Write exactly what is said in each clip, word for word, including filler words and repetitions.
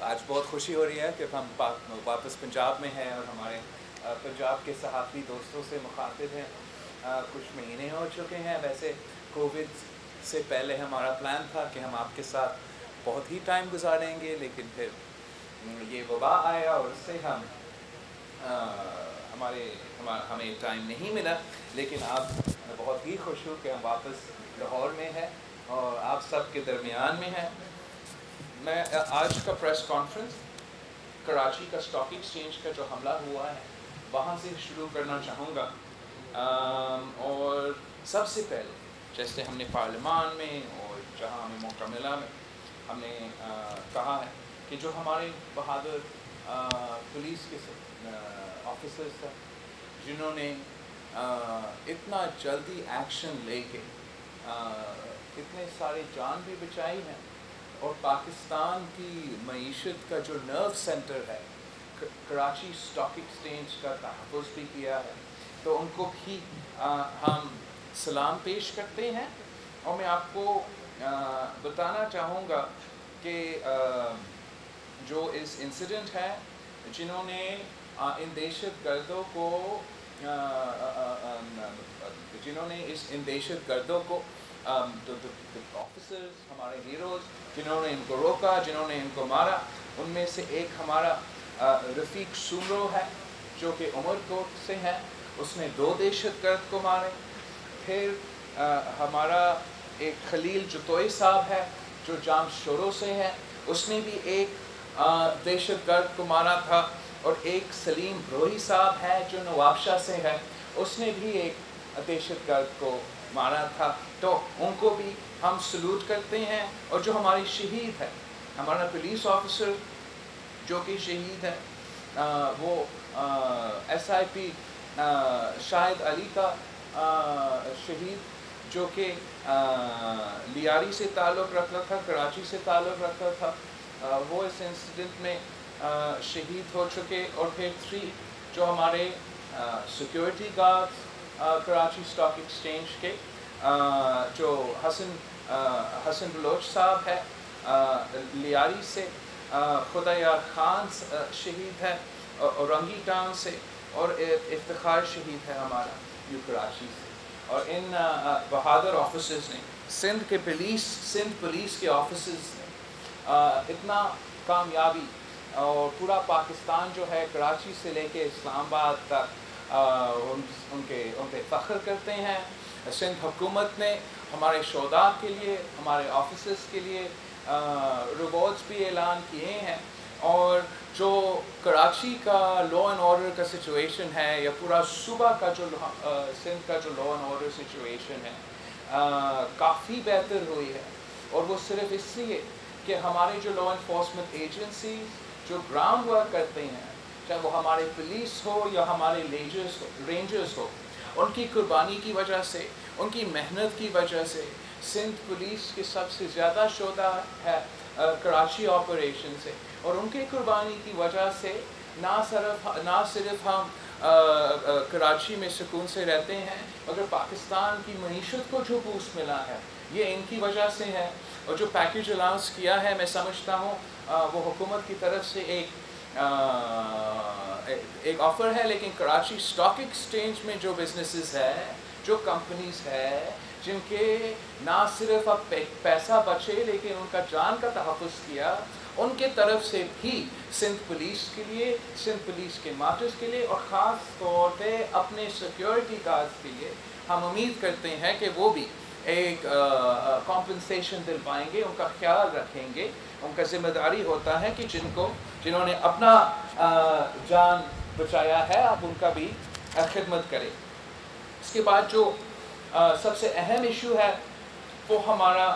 آج بہت خوشی ہو رہی ہے کہ ہم واپس پنجاب میں ہیں اور ہمارے پنجاب کے صحافی دوستوں سے مخاطب ہیں. کچھ مہینے ہو چکے ہیں. ویسے کووڈ سے پہلے ہمارا پلان تھا کہ ہم آپ کے ساتھ بہت ہی ٹائم گزاریں گے، لیکن پھر یہ وبا آیا اور اس سے ہم ہمارے ہمیں ٹائم نہیں ملا. لیکن اب میں بہت ہی خوش ہوں کہ ہم واپس لاہور میں ہیں اور آپ سب کے درمیان میں ہیں. میں آج کا پریس کانفرنس کراچی کا اسٹاک ایکسچینج کا جو حملہ ہوا ہے وہاں سے شروع کرنا چاہوں گا. اور سب سے پہلے جیسے ہم نے پارلیمان میں اور جہاں ہمیں موقع ملا میں ہم نے کہا ہے کہ جو ہمارے بہادر پولیس کے آفیسرز ہیں جنہوں نے اتنا جلدی ایکشن لے کے اتنے سارے جان بھی بچائی ہیں اور پاکستان کی معیشت کا جو نرو سینٹر ہے کراچی اسٹاک ایکسچینج کا تحفظ بھی کیا ہے، تو ان کو بھی ہم سلام پیش کرتے ہیں. اور میں آپ کو بتانا چاہوں گا کہ جو اس انسیڈنٹ ہے جنہوں نے ان دہشت گردوں کو جنہوں نے اس ان دہشت گردوں کو آفیسرز ہمارے ہیروز جنہوں نے ان کو روکا، جنہوں نے ان کو مارا، ان میں سے ایک ہمارا رفیق سومرو ہے جو کہ عمر کوٹ سے ہے. اس نے دو دہشت گرد کو مارے. پھر ہمارا ایک خلیل جتوئی صاحب ہے جو جام شورو سے ہے، اس نے بھی ایک دہشت گرد کو مارا تھا. اور ایک سلیم بروہی صاحب ہے جو نوابشاہ سے ہے، اس نے بھی ایک دہشت گرد کو مارا تھا. تو ان کو بھی ہم سلوٹ کرتے ہیں. اور جو ہماری شہید ہے ہمارا پولیس آفیسر جو کہ شہید ہے وہ ایس آئی پی شاہد علی کا شہید جو کہ لیاری سے تعلق رکھتا تھا، کراچی سے تعلق رکھتا تھا، وہ اس انسیڈنٹ میں شہید ہو چکے. اور پھر تھری جو ہمارے security guard Karachi stock exchange کے جو حسن حسن بلوچ صاحب ہے لیاری سے، خدایار خان شہید ہے اورنگی ٹاؤن سے، اور افتخار شہید ہے ہمارا یو کراچی سے. اور ان بہادر آفیسرز نے سندھ کے پولیس سندھ پولیس کے آفیسرز نے اتنا کامیابی اور پورا پاکستان جو ہے کراچی سے لے کے اسلام آباد تک ان کے ان پہ فخر کرتے ہیں. سندھ حکومت نے ہمارے شہداء کے لیے، ہمارے آفیسرز کے لیے ریوارڈز بھی اعلان کیے ہیں. اور جو کراچی کا لا اینڈ آرڈر کا سچویشن ہے یا پورا صوبہ کا جو سندھ کا جو لا اینڈ آرڈر سچویشن ہے کافی بہتر ہوئی ہے. اور وہ صرف اس لیے کہ ہمارے جو لا انفورسمنٹ ایجنسی جو گراؤنڈ ورک کرتے ہیں، چاہے وہ ہمارے پولیس ہو یا ہمارے رینجرز رینجرز ہو، ان کی قربانی کی وجہ سے، ان کی محنت کی وجہ سے سندھ پولیس کے سب سے زیادہ شہداء ہے کراچی آپریشن سے. اور ان کی قربانی کی وجہ سے نہ صرف نہ صرف ہم کراچی میں سکون سے رہتے ہیں مگر پاکستان کی معیشت کو جو بوسٹ ملا ہے یہ ان کی وجہ سے ہے. اور جو پیکیج الاؤنس کیا ہے میں سمجھتا ہوں وہ حکومت کی طرف سے ایک ایک آفر ہے، لیکن کراچی اسٹاک ایکسچینج میں جو بزنسز ہے، جو کمپنیز ہے جن کے نہ صرف اب پیسہ بچے لیکن ان کا جان کا تحفظ کیا، ان کے طرف سے بھی سندھ پولیس کے لیے، سندھ پولیس کے مارٹرز کے لیے اور خاص طور پہ اپنے سیکیورٹی گارڈز کے لیے ہم امید کرتے ہیں کہ وہ بھی ایک کمپنسیشن دلوائیں گے، ان کا خیال رکھیں گے. ان کا ذمہ داری ہوتا ہے کہ جن کو جنہوں نے اپنا جان بچایا ہے اب ان کا بھی خدمت کرے. اس کے بعد جو سب سے اہم ایشو ہے وہ ہمارا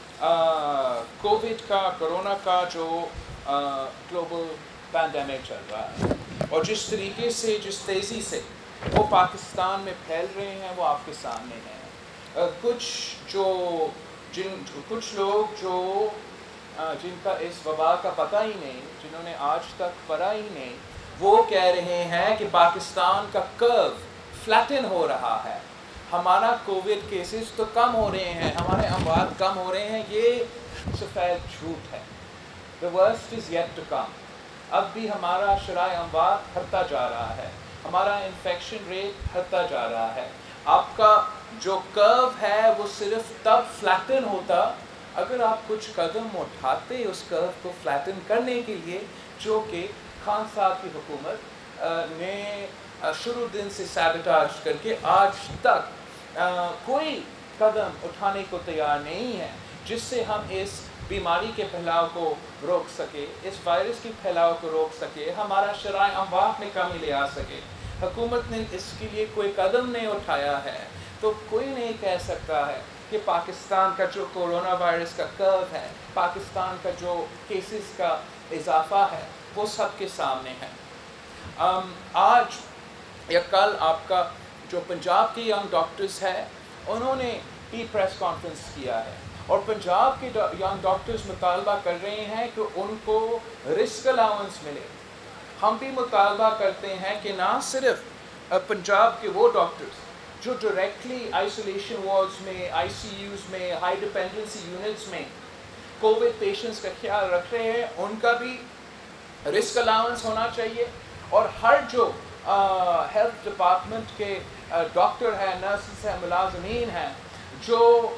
کووڈ کا، کرونا کا جو گلوبل پینڈیمک چل رہا ہے اور جس طریقے سے، جس تیزی سے وہ پاکستان میں پھیل رہے ہیں وہ آپ کے سامنے ہیں. کچھ جو جن کچھ لوگ جو جن کا اس وبا کا پتہ ہی نہیں، جنہوں نے آج تک پڑھا ہی نہیں، وہ کہہ رہے ہیں کہ پاکستان کا کرو فلیٹن ہو رہا ہے، ہمارا کووڈ کیسز تو کم ہو رہے ہیں، ہمارے اموات کم ہو رہے ہیں. یہ سفید جھوٹ ہے. the worst is yet to come. اب بھی ہمارا شرح اموات بڑھتا جا رہا ہے، ہمارا انفیکشن ریٹ بڑھتا جا رہا ہے. آپ کا جو کرو ہے وہ صرف تب فلیٹن ہوتا اگر آپ کچھ قدم اٹھاتے اس کرو کو فلیٹن کرنے کے لیے، جو کہ خان صاحب کی حکومت نے شروع دن سے سیبوٹاج کر کے آج تک کوئی قدم اٹھانے کو تیار نہیں ہے جس سے ہم اس بیماری کے پھیلاؤ کو روک سکے، اس وائرس کی پھیلاؤ کو روک سکے، ہمارا شرح اموات میں کمی لے آ سکے. حکومت نے اس کے لیے کوئی قدم نہیں اٹھایا ہے تو کوئی نہیں کہہ سکتا ہے کہ پاکستان کا جو کورونا وائرس کا کرو ہے، پاکستان کا جو کیسز کا اضافہ ہے وہ سب کے سامنے ہے. آج یا کل آپ کا جو پنجاب کے ینگ ڈاکٹرز ہے انہوں نے بھی پریس کانفرنس کیا ہے اور پنجاب کے ینگ ڈاکٹرز مطالبہ کر رہے ہیں کہ ان کو رسک الاؤنس ملے. ہم بھی مطالبہ کرتے ہیں کہ نہ صرف پنجاب کے وہ ڈاکٹرز جو ڈائریکٹلی آئسولیشن وارڈز میں، آئی سی یوز میں، ہائی ڈپینڈنسی یونٹس میں کووڈ پیشنٹس کا خیال رکھ رہے ہیں، ان کا بھی رسک الاؤنس ہونا چاہیے. اور ہر جو ہیلتھ ڈپارٹمنٹ کے ڈاکٹر ہیں، نرسز ہیں، ملازمین ہیں جو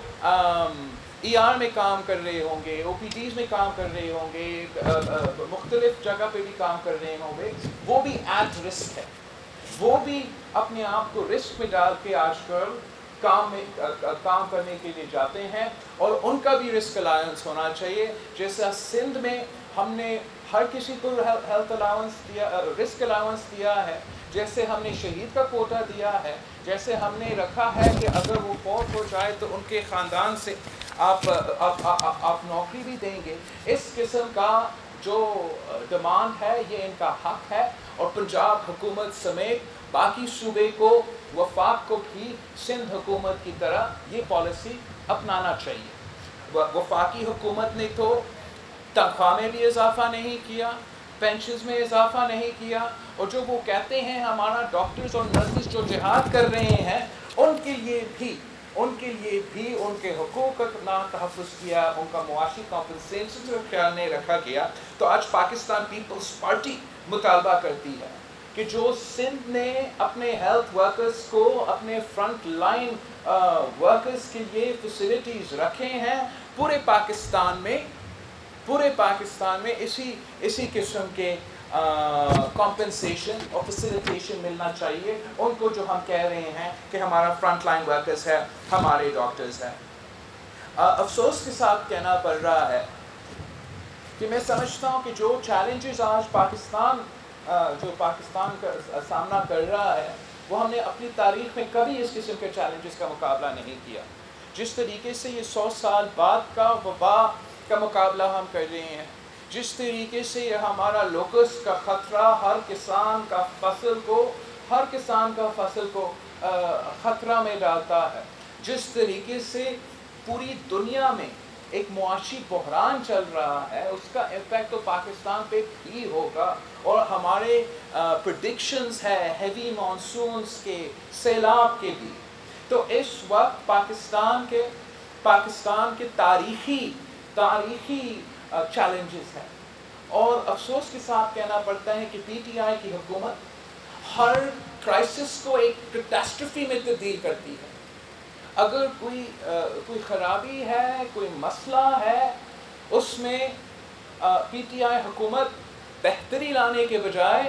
ای آر میں کام کر رہے ہوں گے، او پی ڈیز میں کام کر رہے ہوں گے، مختلف جگہ پہ بھی کام کر رہے ہوں گے، وہ بھی ایٹ رسک ہے. وہ بھی اپنے آپ کو رسک میں ڈال کے آج کل کام میں کام کرنے کے لیے جاتے ہیں اور ان کا بھی رسک الاؤنس ہونا چاہیے. جیسا سندھ میں ہم نے ہر کسی کو ہیلتھ الاؤنس دیا، رسک الاؤنس دیا ہے، جیسے ہم نے شہید کا کوٹا دیا ہے، جیسے ہم نے رکھا ہے کہ اگر وہ فوت ہو جائے تو ان کے خاندان سے آپ آپ آپ نوکری بھی دیں گے. اس قسم کا جو ڈیمانڈ ہے یہ ان کا حق ہے اور پنجاب حکومت سمیت باقی صوبے کو، وفاق کو بھی سندھ حکومت کی طرح یہ پالیسی اپنانا چاہیے. وفاقی حکومت نے تو تنخواہ میں بھی اضافہ نہیں کیا، پینشنز میں اضافہ نہیں کیا، اور جو وہ کہتے ہیں ہمارا ڈاکٹرز اور نرسز جو جہاد کر رہے ہیں ان کے لیے بھی ان کے لیے بھی ان کے حقوق کا نہ تحفظ کیا، ان کا معاشی کمپنسیشن کا خیال نہیں رکھا گیا. تو آج پاکستان پیپلز پارٹی مطالبہ کرتی ہے کہ جو سندھ نے اپنے ہیلتھ ورکرز کو، اپنے فرنٹ لائن ورکرز کے لیے فیسلٹیز رکھے ہیں، پورے پاکستان میں پورے پاکستان میں اسی اسی قسم کے کمپنسیشن اور فیسیلیٹیشن ملنا چاہیے ان کو جو ہم کہہ رہے ہیں کہ ہمارا فرنٹ لائن ورکرز ہے، ہمارے ڈاکٹرز ہیں. افسوس کے ساتھ کہنا پڑ رہا ہے کہ میں سمجھتا ہوں کہ جو چیلنجز آج پاکستان جو پاکستان کا سامنا کر رہا ہے وہ ہم نے اپنی تاریخ میں کبھی اس قسم کے چیلنجز کا مقابلہ نہیں کیا. جس طریقے سے یہ سو سال بعد کا وبا کا مقابلہ ہم کر رہے ہیں، جس طریقے سے یہ ہمارا لوکس کا خطرہ ہر کسان کا فصل کو ہر کسان کا فصل کو خطرہ میں ڈالتا ہے، جس طریقے سے پوری دنیا میں ایک معاشی بحران چل رہا ہے، اس کا امپیکٹ تو پاکستان پہ بھی ہوگا. اور ہمارے پریڈکشنز ہے ہیوی مانسونز کے، سیلاب کے بھی. تو اس وقت پاکستان کے پاکستان کے تاریخی تاریخی چیلنجز ہیں اور افسوس کے ساتھ کہنا پڑتا ہے کہ پی ٹی آئی کی حکومت ہر کرائسس کو ایک کیٹاسٹرفی میں تبدیل کرتی ہے. اگر کوئی کوئی خرابی ہے، کوئی مسئلہ ہے، اس میں پی ٹی آئی حکومت بہتری لانے کے بجائے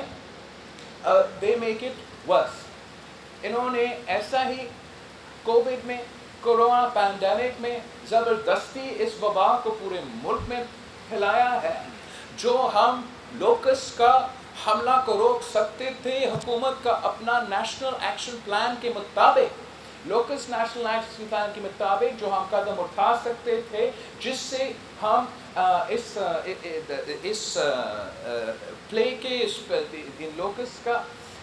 دے میک اٹ ورس. انہوں نے ایسا ہی کووڈ میں، کورونا پینڈیمک میں زبردستی اس وبا کو پورے ملک میں پھیلایا ہے. جو ہم لوکس کا حملہ کو روک سکتے تھے حکومت کا اپنا نیشنل ایکشن پلان کے مطابق، لوکس نیشنل ایکشن پلان کے مطابق جو ہم قدم اٹھا سکتے تھے جس سے ہم اس اس پلے کے اس لوکس کا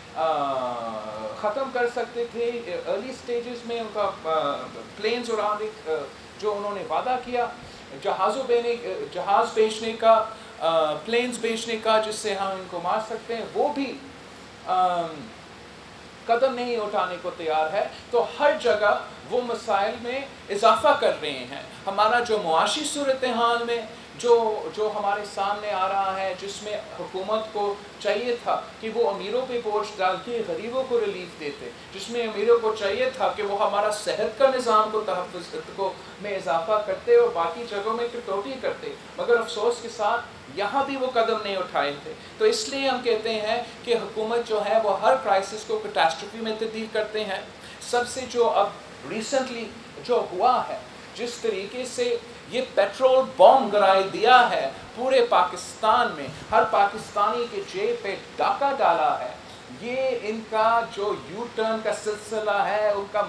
ختم کر سکتے تھے. ارلی سٹیجز میں ان کا پلینز اڑانے جو انہوں نے وعدہ کیا، جہازوں بیچنے جہاز بیچنے کا، پلینز بیچنے کا جس سے ہم ان کو مار سکتے ہیں، وہ بھی قدم نہیں اٹھانے کو تیار ہے. تو ہر جگہ وہ مسائل میں اضافہ کر رہے ہیں. ہمارا جو معاشی صورتحال میں جو جو ہمارے سامنے آ رہا ہے، جس میں حکومت کو چاہیے تھا کہ وہ امیروں پہ بوجھ ڈال کے غریبوں کو ریلیف دیتے، جس میں امیروں کو چاہیے تھا کہ وہ ہمارا صحت کا نظام کو تحفظ کو میں اضافہ کرتے اور باقی جگہوں میں کٹوتی کرتے، مگر افسوس کے ساتھ یہاں بھی وہ قدم نہیں اٹھائے تھے۔ تو اس لیے ہم کہتے ہیں کہ حکومت جو ہے وہ ہر کرائسس کو کیٹاسٹروفی میں تبدیل کرتے ہیں۔ سب سے جو اب ریسنٹلی جو ہوا ہے، جس طریقے سے یہ پیٹرول بوم گرائی دیا ہے پورے پاکستان میں، ہر پاکستانی کے جیب پہ ڈاکہ ڈالا ہے، یہ ان کا جو یو ٹرن کا سلسلہ ہے، ان کا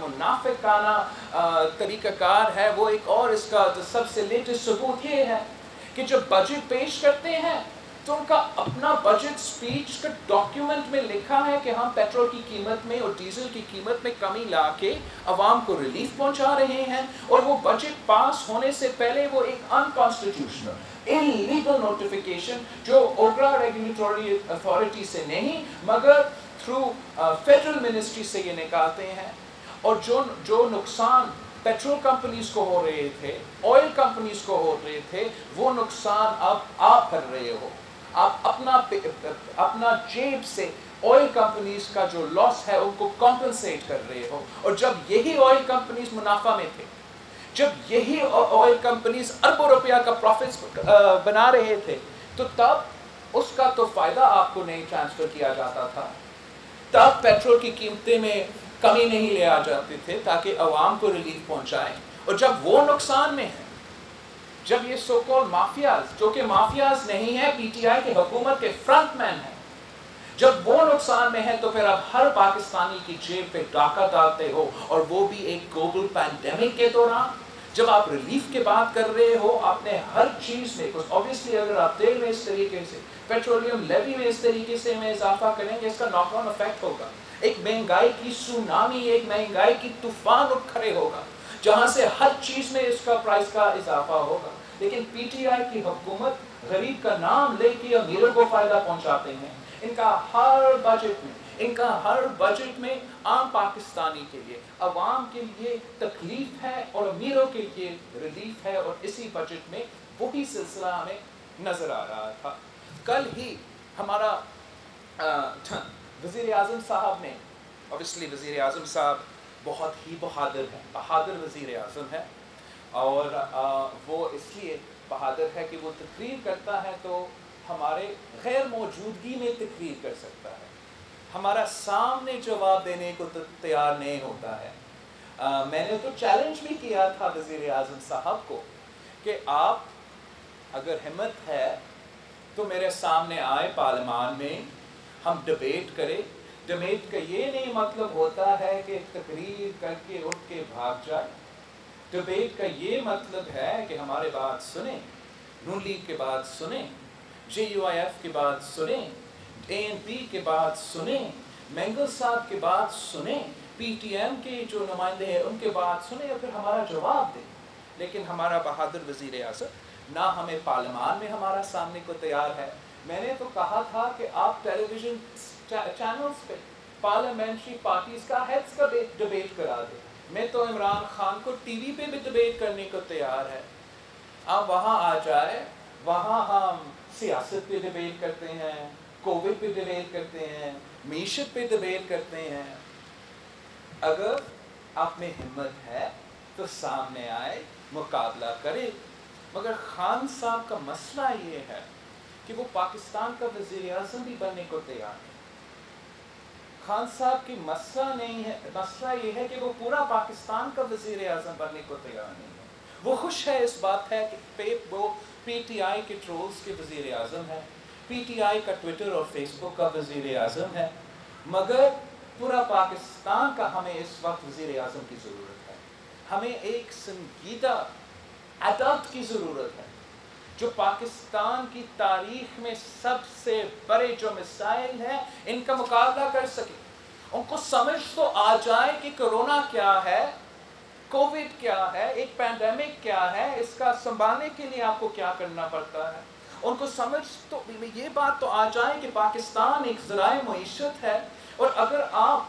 منافقانہ طریقہ کار ہے، وہ ایک اور اس کا سب سے لیٹسٹ ثبوت یہ ہے کہ جب بجٹ پیش کرتے ہیں تو ان کا اپنا بجٹ سپیچ کا ڈاکیومنٹ میں لکھا ہے کہ ہم پیٹرول کی قیمت میں اور ڈیزل کی قیمت میں کمی لا کے عوام کو ریلیف پہنچا رہے ہیں، اور وہ بجٹ پاس ہونے سے پہلے وہ ایک ان کانسٹیٹیوشنل انلیگل نوٹیفیکیشن جو اوگرا ریگولیٹری اتھارٹی سے نہیں مگر تھرو فیڈرل منسٹری سے یہ نکالتے ہیں، اور جو جو نقصان پیٹرول کمپنیز کو ہو رہے تھے، آئل کمپنیز کو ہو رہے تھے، وہ نقصان اب آپ کر رہے ہو، آپ اپنا اپنا جیب سے آئل کمپنیز کا جو لاس ہے ان کو کمپنسیٹ کر رہے ہو، اور جب یہی آئل کمپنیز منافع میں تھے، جب یہی آئل کمپنیز اربوں روپیہ کا پروفٹس بنا رہے تھے، تو تب اس کا تو فائدہ آپ کو نہیں ٹرانسفر کیا جاتا تھا، تب پیٹرول کی قیمتیں میں کمی نہیں لے آ جاتے تھے تاکہ عوام کو ریلیف پہنچائیں، اور جب وہ نقصان میں ہے، جب یہ سو کال مافیاز جو کہ مافیاز نہیں ہیں، پی ٹی آئی کے حکومت کے فرنٹ مین ہیں، جب وہ نقصان میں ہے تو پھر آپ ہر پاکستانی کی جیب پہ ڈاکہ ڈالتے ہو، اور وہ بھی ایک گلوبل پینڈیمک کے دوران، جب آپ ریلیف کی بات کر رہے ہو، آپ نے ہر چیز میں اوبیسلی اگر آپ تیل میں اس طریقے سے، پیٹرولیم لیوی میں اس طریقے سے میں اضافہ کریں گے، اس کا ناک آن افیکٹ ہوگا، ایک مہنگائی کی سونامی، ایک مہنگائی کی طوفان اٹھ کھڑے ہوگا، جہاں سے ہر چیز میں اس کا پرائس کا اضافہ ہوگا۔ لیکن پی ٹی آئی کی حکومت غریب کا نام لے کے امیروں کو فائدہ پہنچاتے ہیں، ان کا ہر بجٹ میں ان کا ہر بجٹ میں عام پاکستانی کے لیے، عوام کے لیے تکلیف ہے اور امیروں کے لیے ریلیف ہے، اور اسی بجٹ میں وہی سلسلہ ہمیں نظر آ رہا تھا۔ کل ہی ہمارا وزیر اعظم صاحب نے، اوبیسلی وزیر اعظم صاحب بہت ہی بہادر ہیں، بہادر وزیر اعظم ہے، اور وہ اس لیے بہادر ہے کہ وہ تقریر کرتا ہے تو ہمارے غیر موجودگی میں تقریر کر سکتا ہے، ہمارا سامنے جواب دینے کو تیار نہیں ہوتا ہے۔ آ, میں نے تو چیلنج بھی کیا تھا وزیر اعظم صاحب کو کہ آپ اگر ہمت ہے تو میرے سامنے آئے پارلیمان میں، ہم ڈبیٹ کریں۔ ڈبیٹ کا یہ نہیں مطلب ہوتا ہے کہ تقریر کر کے اٹھ کے بھاگ جائے، ڈبیٹ کا یہ مطلب ہے کہ ہمارے بات سنیں، نون لیگ کے بات سنیں، جے یو آئی ایف کی بات سنیں، اے این پی کے بات سنیں، مینگل صاحب کے بات سنیں، پی ٹی ایم کے جو نمائندے ہیں ان کے بات سنیں، اور پھر ہمارا جواب دیں۔ لیکن ہمارا بہادر وزیر اعظم نہ ہمیں پارلیمان میں ہمارا سامنے کو تیار ہے۔ میں نے تو کہا تھا کہ آپ ٹیلی ویژن چینلز پہ پارلیمنٹری پارٹیز کا ہیڈز کا ڈبیٹ کرا دیں۔ میں تو عمران خان کو ٹی وی پہ بھی ڈبیٹ کرنے کو تیار ہے، آپ وہاں آ جائے، وہاں ہم سیاست پہ ڈبیٹ کرتے ہیں، کووڈ پہ ڈبیٹ کرتے ہیں، معیشت پہ ڈبیٹ کرتے ہیں۔ اگر آپ میں ہمت ہے تو سامنے آئے، مقابلہ کرے۔ مگر خان صاحب کا مسئلہ یہ ہے کہ وہ پاکستان کا وزیر اعظم بھی بننے کو تیار ہے۔ خان صاحب کی مسئلہ نہیں ہے، مسئلہ یہ ہے کہ وہ پورا پاکستان کا وزیر اعظم بننے کو تیار نہیں ہے۔ وہ خوش ہے اس بات ہے کہ وہ پی ٹی آئی کے ٹرولز کے وزیر اعظم ہے، پی ٹی آئی کا ٹویٹر اور فیس بک کا وزیر اعظم ہے، مگر پورا پاکستان کا ہمیں اس وقت وزیر اعظم کی ضرورت ہے۔ ہمیں ایک سنجیدہ ایڈلٹ کی ضرورت ہے جو پاکستان کی تاریخ میں سب سے بڑے جو مسائل ہیں ان کا مقابلہ کر سکے، ان کو سمجھ تو آ جائے کہ کرونا کیا ہے، کووڈ کیا ہے، ایک پینڈیمک کیا ہے، اس کا سنبھالنے کے لیے آپ کو کیا کرنا پڑتا ہے، ان کو سمجھ تو یہ بات تو آ جائے کہ پاکستان ایک ذرائع معیشت ہے، اور اگر آپ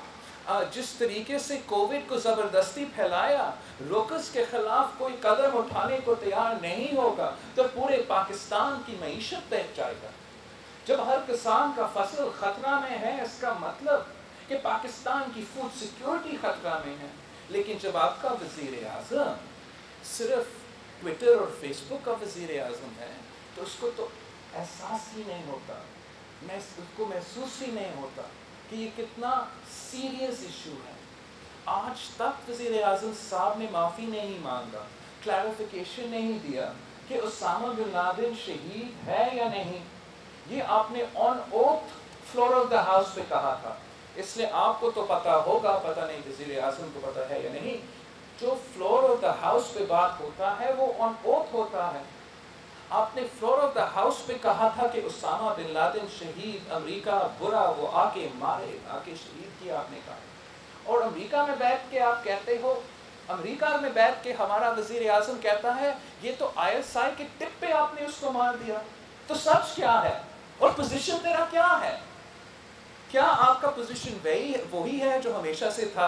جس طریقے سے کووڈ کو زبردستی پھیلایا، روکس کے خلاف کوئی قدم اٹھانے کو تیار نہیں ہوگا تو پورے پاکستان کی معیشت بہہ جائے گا۔ جب ہر کسان کا فصل خطرہ میں ہے، اس کا مطلب کہ پاکستان کی فوڈ سیکیورٹی خطرہ میں ہے۔ لیکن جب آپ کا وزیر اعظم صرف ٹویٹر اور فیس بک کا وزیر اعظم ہے تو اس کو تو احساس ہی نہیں ہوتا، میں اس کو محسوس ہی نہیں ہوتا کہ یہ کتنا سیریس ایشو ہے۔ آج تک وزیر اعظم صاحب نے معافی نہیں مانگا، کلیریفیکیشن نہیں دیا کہ اسامہ بن لادن شہید ہے یا نہیں۔ یہ آپ نے on oath floor of the house پہ کہا تھا، اس لیے آپ کو تو پتا ہوگا، پتہ نہیں وزیر اعظم کو پتا ہے یا نہیں۔ جو فلور آف دا ہاؤس پہ بات ہوتا ہے وہ آن اوتھ ہوتا ہے۔ آپ نے فلور آف دا ہاؤس پہ کہا تھا کہ اسامہ بن لادن شہید، امریکہ برا، وہ آ کے مارے، آ کے شہید کیا آپ نے کہا۔ اور امریکہ میں بیٹھ کے آپ کہتے ہو، امریکہ میں بیٹھ کے ہمارا وزیر اعظم کہتا ہے یہ تو آئی ایس آئی کے ٹپ پہ آپ نے اس کو مار دیا۔ تو سچ کیا ہے اور پوزیشن تیرا کیا ہے؟ کیا آپ کا پوزیشن وہی وہی ہے جو ہمیشہ سے تھا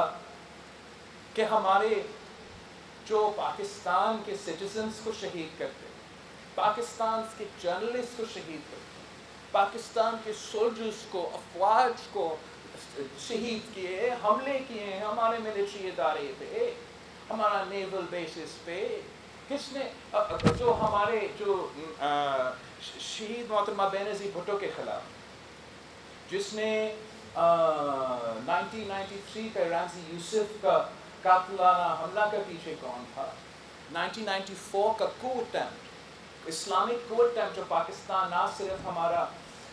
کہ ہمارے جو پاکستان کے سٹیزنز کو شہید کرتے، پاکستان کے جرنلسٹ کو شہید کرتے، پاکستان کے سولجرز کو، افواج کو شہید کیے، حملے کیے ہمارے ملٹری ادارے پہ، ہمارا نیول بیسز پہ، کس نے جو ہمارے جو شہید محترمہ بینظیر بھٹو کے خلاف جس نے نائنٹین نائنٹی تھری کا رامزی یوسف کا قاتلانہ حملہ کا پیچھے کون تھا؟ نائنٹین نائنٹی فور کا کو اٹیمپٹ، اسلامک کو اٹیمپٹ، جو پاکستان نہ صرف ہمارا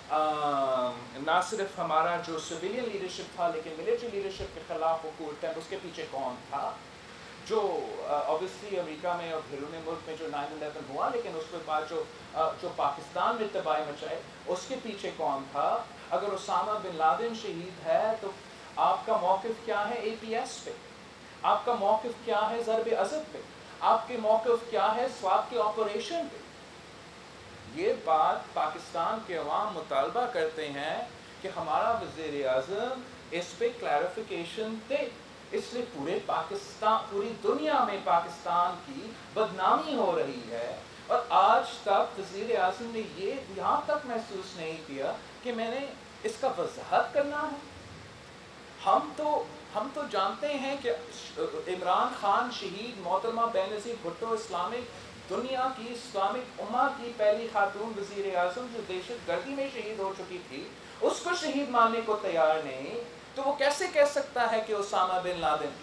نہ صرف ہمارا جو سویلین لیڈرشپ تھا لیکن ملٹری لیڈرشپ کے خلاف وہ کو اٹیمپٹ، اس کے پیچھے کون تھا؟ جو اوبیسلی امریکہ میں اور بیرون ملک میں جو نائن الیون ہوا، لیکن اس کے بعد جو جو پاکستان میں تباہی مچائے، اس کے پیچھے کون تھا؟ اگر اسامہ بن لادن شہید ہے تو آپ کا موقف کیا ہے اے پی ایس پہ؟ آپ کا موقف کیا ہے ضرب عضب پہ؟ آپ کے موقف کیا ہے سوات کے آپریشن پہ؟ یہ بات پاکستان کے عوام مطالبہ کرتے ہیں کہ ہمارا وزیر اعظم اس پہ کلیریفیکیشن دے۔ اس لیے پورے پاکستان، پوری دنیا میں پاکستان کی بدنامی ہو رہی ہے، اور آج تک وزیر اعظم نے یہ یہاں تک محسوس نہیں کیا کہ میں نے اس کا وضاحت کرنا ہے۔ ہم تو ہم تو جانتے ہیں کہ عمران خان شہید، محترمہ بینظیر بھٹو اسلامک دنیا کی، اسلامک امہ کی پہلی خاتون وزیر اعظم جو دہشت گردی میں شہید ہو چکی تھی، اس کو شہید ماننے کو تیار نہیں، تو وہ کیسے کہہ سکتا ہے کہ اسامہ بن لادن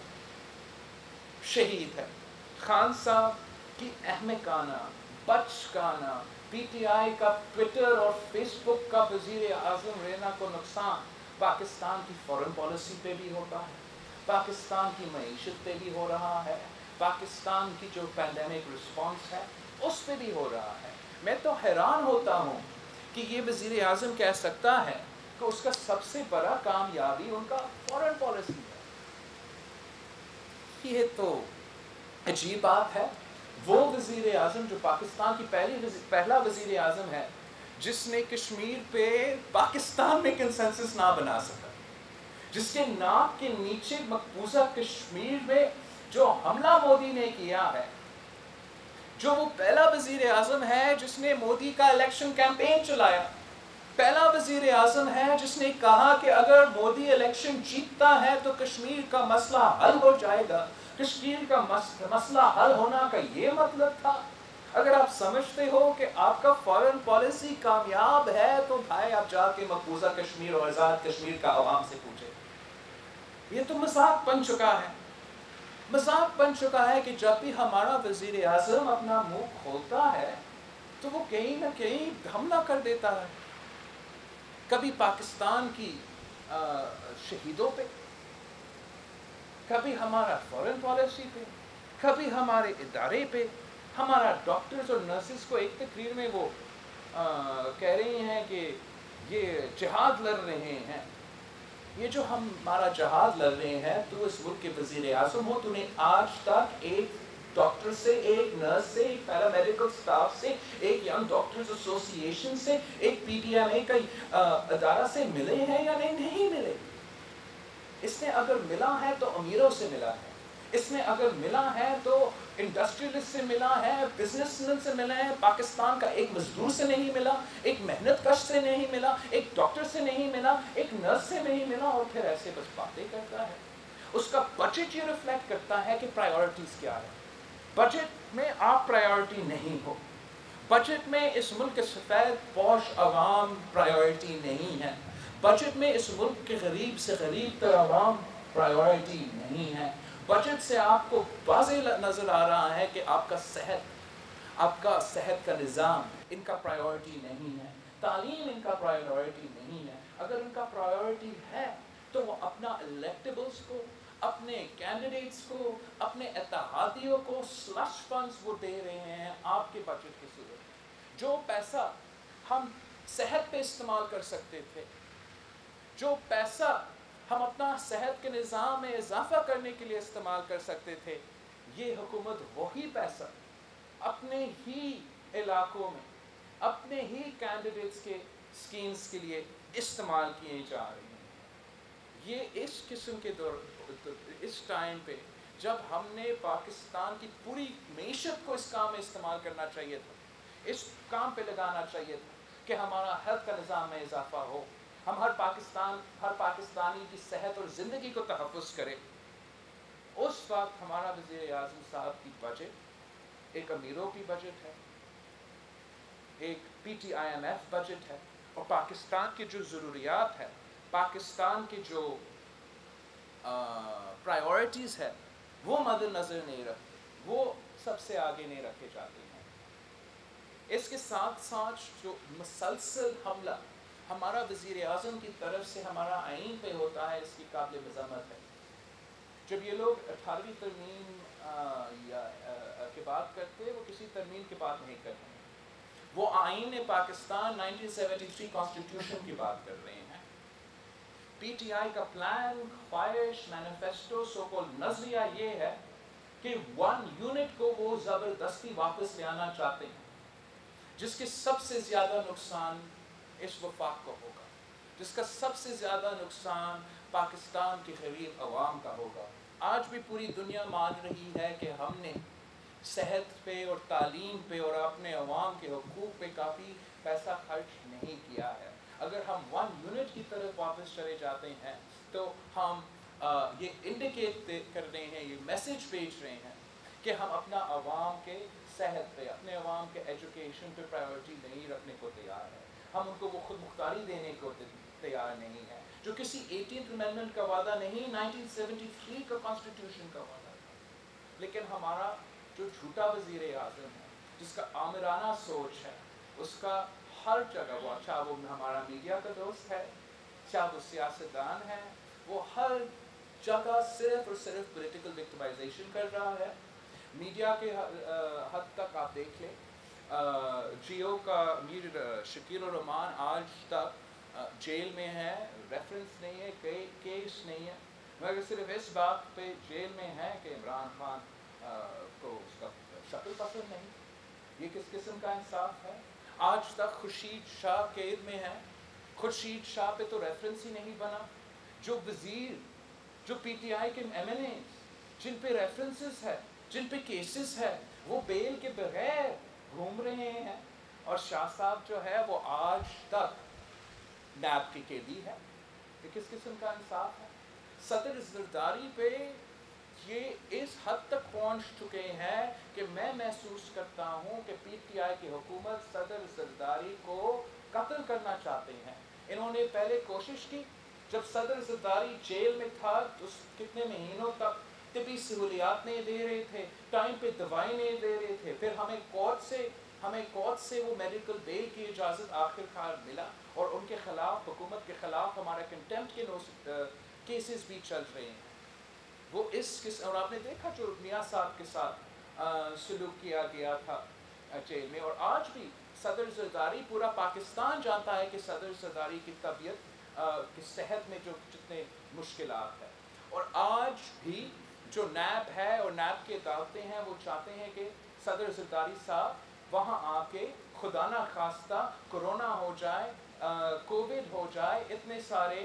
شہید ہے؟ خان صاحب کی احمقانہ، بچکانہ، پی ٹی آئی کا ٹویٹر اور فیس بک کا وزیر اعظم رہنا کو نقصان پاکستان کی فورن پالیسی پہ بھی ہوتا ہے، پاکستان کی معیشت پہ بھی ہو رہا ہے، پاکستان کی جو پینڈیمک رسپانس ہے اس پہ بھی ہو رہا ہے۔ میں تو حیران ہوتا ہوں کہ یہ وزیر اعظم کہہ سکتا ہے کہ اس کا سب سے بڑا کامیابی ان کا فورن پالیسی ہے۔ یہ تو عجیب بات ہے۔ وہ وزیر اعظم جو پاکستان کی پہلی پہلا وزیر اعظم ہے جس نے کشمیر پہ پاکستان میں کنسنسس نہ بنا سکا، جس کے ناک کے نیچے مقبوضہ کشمیر میں جو حملہ مودی نے کیا ہے، جو وہ پہلا وزیر اعظم ہے جس نے مودی کا الیکشن کیمپین چلایا، پہلا وزیر اعظم ہے جس نے کہا کہ اگر مودی الیکشن جیتتا ہے تو کشمیر کا مسئلہ حل ہو جائے گا۔ کشمیر کا مسئلہ حل ہونا کا یہ مطلب تھا۔ اگر آپ سمجھتے ہو کہ آپ کا فورن پالیسی کامیاب ہے تو بھائی آپ جا کے مقبوضہ کشمیر اور آزاد کشمیر کا عوام سے پوچھیں۔ یہ تو مذاق بن چکا ہے، مذاق بن چکا ہے کہ جب بھی ہمارا وزیر اعظم اپنا منہ کھولتا ہے تو وہ کہیں نہ کہیں حملہ کر دیتا ہے، کبھی پاکستان کی شہیدوں پہ، کبھی ہمارا فورن پالیسی پہ، کبھی ہمارے ادارے پہ، ہمارا ڈاکٹرز اور نرسز کو ایک تقریر میں وہ کہہ رہی ہیں کہ یہ جہاد لڑ رہے ہیں، یہ جو ہم ہمارا جہاد لڑ رہے ہیں، تو اس ملک کے وزیر اعظم ہو، تو نے آج تک ایک ڈاکٹر سے، ایک نرس سے، ایک پیرا میڈیکل سٹاف سے، ایک ینگ ڈاکٹرز ایسوسی ایشن سے، ایک پی ٹی ایم اے کا ادارہ سے ملے ہیں یا نہیں؟ نہیں ملے۔ اس نے اگر ملا ہے تو امیروں سے ملا ہے، اس نے اگر ملا ہے تو انڈسٹریلسٹ سے ملا ہے، بزنس مین سے ملا ہے، پاکستان کا ایک مزدور سے نہیں ملا، ایک محنت کش سے نہیں ملا، ایک ڈاکٹر سے نہیں ملا، ایک نرس سے نہیں ملا، اور پھر ایسے بس باتیں کرتا ہے۔ اس کا بجٹ یہ ریفلیکٹ کرتا ہے کہ پرائیورٹیز کیا ہے۔ بجٹ میں آپ پرائیورٹی نہیں ہو، بجٹ میں اس ملک کے سفید پوش عوام پرائیورٹی نہیں ہے، بجٹ میں اس ملک کے غریب سے غریب تر عوام پرائیورٹی نہیں ہے۔ بجٹ سے آپ کو واضح نظر آ رہا ہے کہ آپ کا صحت، آپ کا صحت کا نظام ان کا پرائیورٹی نہیں ہے، تعلیم ان کا پرائیورٹی نہیں ہے۔ اگر ان کا پرائیورٹی ہے تو وہ اپنا الیکٹیبلز کو، اپنے کینڈیڈیٹس کو، اپنے اتحادیوں کو سلش فنڈز وہ دے رہے ہیں آپ کے بجٹ کی صورت۔ جو پیسہ ہم صحت پہ استعمال کر سکتے تھے، جو پیسہ ہم اپنا صحت کے نظام میں اضافہ کرنے کے لیے استعمال کر سکتے تھے، یہ حکومت وہی پیسہ اپنے ہی علاقوں میں، اپنے ہی کینڈیڈیٹس کے سکیمز کے لیے استعمال کیے جا رہے ہیں۔ یہ اس قسم کے دور اس ٹائم پہ جب ہم نے پاکستان کی پوری معیشت کو اس کام میں استعمال کرنا چاہیے تھا، اس کام پہ لگانا چاہیے تھا کہ ہمارا ہیلتھ کا نظام میں اضافہ ہو، ہم ہر پاکستان ہر پاکستانی کی صحت اور زندگی کو تحفظ کرے، اس وقت ہمارا وزیر اعظم صاحب کی بجٹ ایک امیروں کی بجٹ ہے، ایک P T I M F budget ہے، اور پاکستان کی جو ضروریات ہے، پاکستان کی جو پرائیورٹیز ہے وہ مد نظر نہیں رکھتے، وہ سب سے آگے نہیں رکھے جاتے ہیں۔ اس کے ساتھ ساتھ جو مسلسل حملہ ہمارا وزیر اعظم کی طرف سے ہمارا آئین پہ ہوتا ہے، اس کی قابل مذمت ہے۔ جب یہ لوگ اٹھارہویں ترمیم یا کی بات کرتے، وہ کسی ترمیم کی بات نہیں کرتے، وہ آئین Pakistan nineteen seventy three constitution کی بات کر رہے ہیں۔ پی ٹی آئی کا پلان، خواہش، مینیفیسٹو، سو کال نظریہ یہ ہے کہ ون یونٹ کو وہ زبردستی واپس لے آنا چاہتے ہیں، جس کے سب سے زیادہ نقصان اس وفاق کو ہوگا، جس کا سب سے زیادہ نقصان پاکستان کے غریب عوام کا ہوگا۔ آج بھی پوری دنیا مان رہی ہے کہ ہم نے صحت پہ اور تعلیم پہ اور اپنے عوام کے حقوق پہ کافی پیسہ خرچ نہیں کیا ہے۔ اگر ہم ون یونٹ کی طرف واپس چلے جاتے ہیں تو ہم آ, یہ انڈیکیٹ کر رہے ہیں، یہ میسج بھیج رہے ہیں کہ ہم اپنا عوام کے صحت پہ، اپنے عوام کے ایجوکیشن پہ پرائیورٹی نہیں رکھنے کو تیار ہے، ہم ان کو وہ خود مختاری دینے کو تیار نہیں ہے، جو کسی ایٹینتھ امینڈمنٹ کا وعدہ نہیں، نائنٹین سیونٹی تھری کا کانسٹیٹیوشن کا وعدہ تھا۔ لیکن ہمارا جو جھوٹا وزیر اعظم ہے، جس کا آمرانہ سوچ ہے، اس کا ہر جگہ، وہ اچھا وہ ہمارا میڈیا کا دوست ہے، چاہے وہ سیاستدان ہے، وہ ہر جگہ صرف اور صرف پولیٹیکل وکٹمائزیشن کر رہا ہے۔ میڈیا کے حد تک آپ دیکھ لیں، جیو کا میر شکیل الرحمان آج تک جیل میں ہے، ریفرنس نہیں ہے، کیس نہیں ہے، مگر صرف اس بات پہ جیل میں ہے کہ عمران خان کو اس کا شکل پسند نہیں۔ یہ کس قسم کا انصاف ہے؟ آج تک خورشید شاہ قید میں ہے، خورشید شاہ پہ تو ریفرنس ہی نہیں بنا۔ جو وزیر، جو پی ٹی آئی کے ایم این اے جن پہ ریفرنسز ہے، جن پہ کیسز ہے، وہ بیل کے بغیر گھوم رہے ہیں، اور شاہ صاحب جو ہے وہ آج تک نیب کی قیدی ہے۔ یہ کس قسم کا انصاف ہے؟ صدر زرداری پہ یہ اس حد تک پہنچ چکے ہیں کہ میں محسوس کرتا ہوں کہ پی ٹی آئی کی حکومت صدر زرداری کو قتل کرنا چاہتے ہیں۔ انہوں نے پہلے کوشش کی، جب صدر زرداری جیل میں تھا تو کتنے مہینوں تک طبی سہولیات نہیں دے رہے تھے، ٹائم پہ دوائی نہیں دے رہے تھے، پھر ہمیں کورٹ سے ہمیں کورٹ سے وہ میڈیکل بیل کی اجازت آخر کار ملا، اور ان کے خلاف، حکومت کے خلاف ہمارے کنٹمپٹ کے کیسز بھی چل رہے ہیں۔ وہ اس کس اور آپ نے دیکھا جو میاں صاحب کے ساتھ سلوک کیا گیا تھا جیل میں، اور آج بھی صدر زرداری، پورا پاکستان جانتا ہے کہ صدر زرداری کی طبیعت کی صحت میں جو جتنے مشکلات ہیں، اور آج بھی جو نیب ہے اور نیب کے دعوتیں ہیں، وہ چاہتے ہیں کہ صدر زرداری صاحب وہاں آ کے خدا نہ خواستہ کرونا ہو جائے، کووڈ ہو جائے، اتنے سارے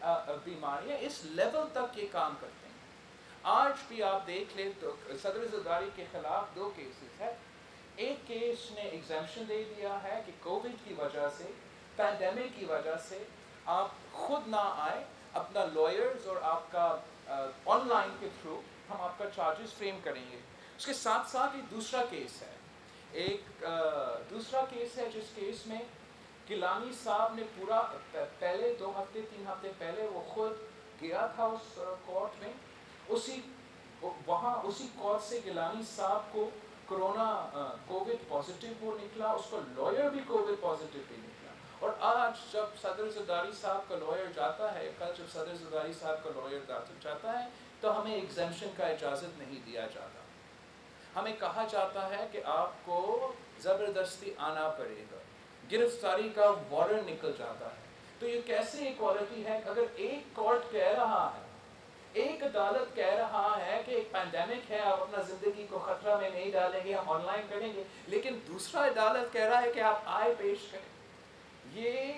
بیماریاں اس لیول تک یہ کام کرتے ہیں۔ آج بھی آپ دیکھ لیں تو صدر زرداری کے خلاف دو کیسز ہے۔ ایک کیس نے ایگزیمپشن دے دیا ہے کہ کووڈ کی وجہ سے، پینڈیمک کی وجہ سے آپ خود نہ آئے، اپنا لائرز اور آپ کا آن لائن کے تھرو ہم آپ کا چارجز فریم کریں گے۔ اس کے ساتھ ساتھ ایک دوسرا کیس ہے، ایک دوسرا کیس ہے جس کیس میں گیلانی صاحب نے پورا پہلے دو ہفتے تین ہفتے پہلے وہ خود گیا تھا اس کورٹ میں، اسی وہاں اسی کورٹ سے گیلانی صاحب کو کرونا کووڈ پازیٹیو وہ نکلا، اس کو لائر بھی کووڈ پازیٹیو بھی نکلا۔ اور آج جب صدر زرداری صاحب کا لائر جاتا ہے، کل جب صدر زرداری صاحب کا لائر جاتا ہے تو ہمیں ایگزیمپشن کا اجازت نہیں دیا جاتا، ہمیں کہا جاتا ہے کہ آپ کو زبردستی آنا پڑے گا، گرفتاری کا وارنٹ نکل جاتا ہے۔ تو یہ کیسے ایکوالٹی ہے؟ اگر ایک کورٹ کہہ رہا ہے، ایک عدالت کہہ رہا ہے کہ ایک پینڈیمک ہے، آپ اپنا زندگی کو خطرہ میں نہیں ڈالیں گے، ہم آن لائن کریں گے، لیکن دوسرا عدالت کہہ رہا ہے کہ آپ آئے پیش کریں، یہ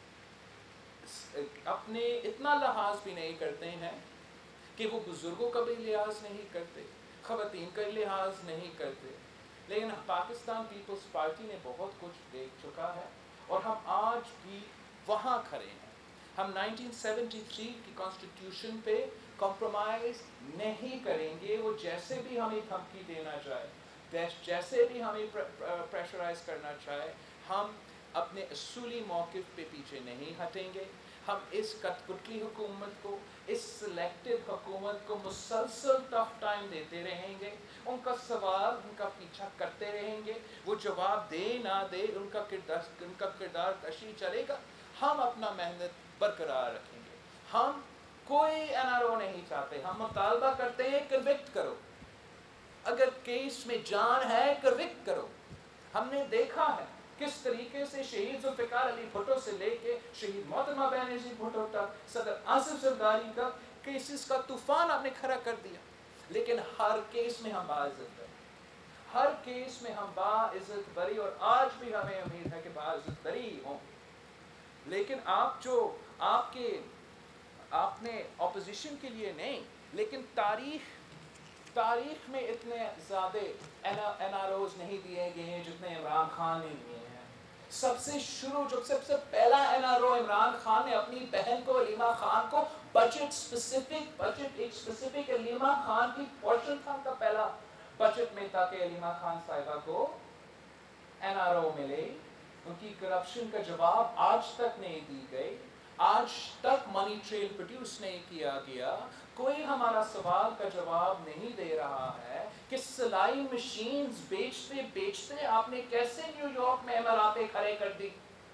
اپنے اتنا لحاظ بھی نہیں کرتے ہیں کہ وہ بزرگوں کا بھی لحاظ نہیں کرتے، خواتین کا لحاظ نہیں کرتے۔ لیکن پاکستان پیپلز پارٹی نے بہت کچھ دیکھ چکا ہے اور ہم آج بھی وہاں کھڑے ہیں۔ ہم نائنٹین سیونٹی تھری کی کانسٹیٹیوشن پہ کمپرومائز نہیں کریں گے، وہ جیسے بھی ہمیں دھمکی دینا چاہے، جیسے بھی ہمیں پریشرائز کرنا چاہے، ہم اپنے اصولی موقف پہ پیچھے نہیں ہٹیں گے۔ ہم اس کٹ کٹلی حکومت کو، اس سلیکٹو حکومت کو مسلسل ٹف ٹائم دیتے رہیں گے، ان کا سوال ان کا پیچھا کرتے رہیں گے، وہ جواب دے نہ دے ان کا کردار ان کا کردار کشی چلے گا، ہم اپنا محنت برقرار رکھیں گے۔ ہم کوئی این آر او نہیں چاہتے، ہم مطالبہ کرتے ہیں کنوکٹ کرو، اگر کیس میں جان ہے کنوکٹ کرو۔ ہم نے دیکھا ہے کس طریقے سے شہید ذوالفقار علی بھٹو سے لے کے شہید محترمہ بینظیر بھٹو تک، صدر آصف زرداری کا کیسز کا طوفان آپ نے کھڑا کر دیا، لیکن ہر کیس میں ہم باعزت بری، ہر کیس میں ہم باعزت بری، اور آج بھی ہمیں امید ہے کہ باعزت بری ہوں گے۔ لیکن آپ جو آپ کے آپ نے اپوزیشن کے لیے نہیں، لیکن تاریخ تاریخ میں اتنے زیادہ این آر اوز نہیں دیے گئے ہیں جتنے عمران خان نے دیے ہیں۔ سب سے شروع جو سب سے پہلا N R O Imran Khan نے اپنی بہن کو، علیمہ خان کو، بجٹ سپیسیفک بجٹ ایک سپیسیفک علیمہ خان کی پورشن تھا ان کا پہلا بجٹ میں، تاکہ علیمہ خان صاحبہ کو این آر او ملے۔ ان کی کرپشن کا جواب آج تک نہیں دی گئی، آج تک منی ٹریل پروڈیوس نہیں کیا گیا، کوئی ہمارا سوال کا جواب نہیں دے رہا ہے کہ سلائی مشینز بیچتے بیچتے آپ نے کیسے نیو یارک میں اماراتے کھڑے کر دی،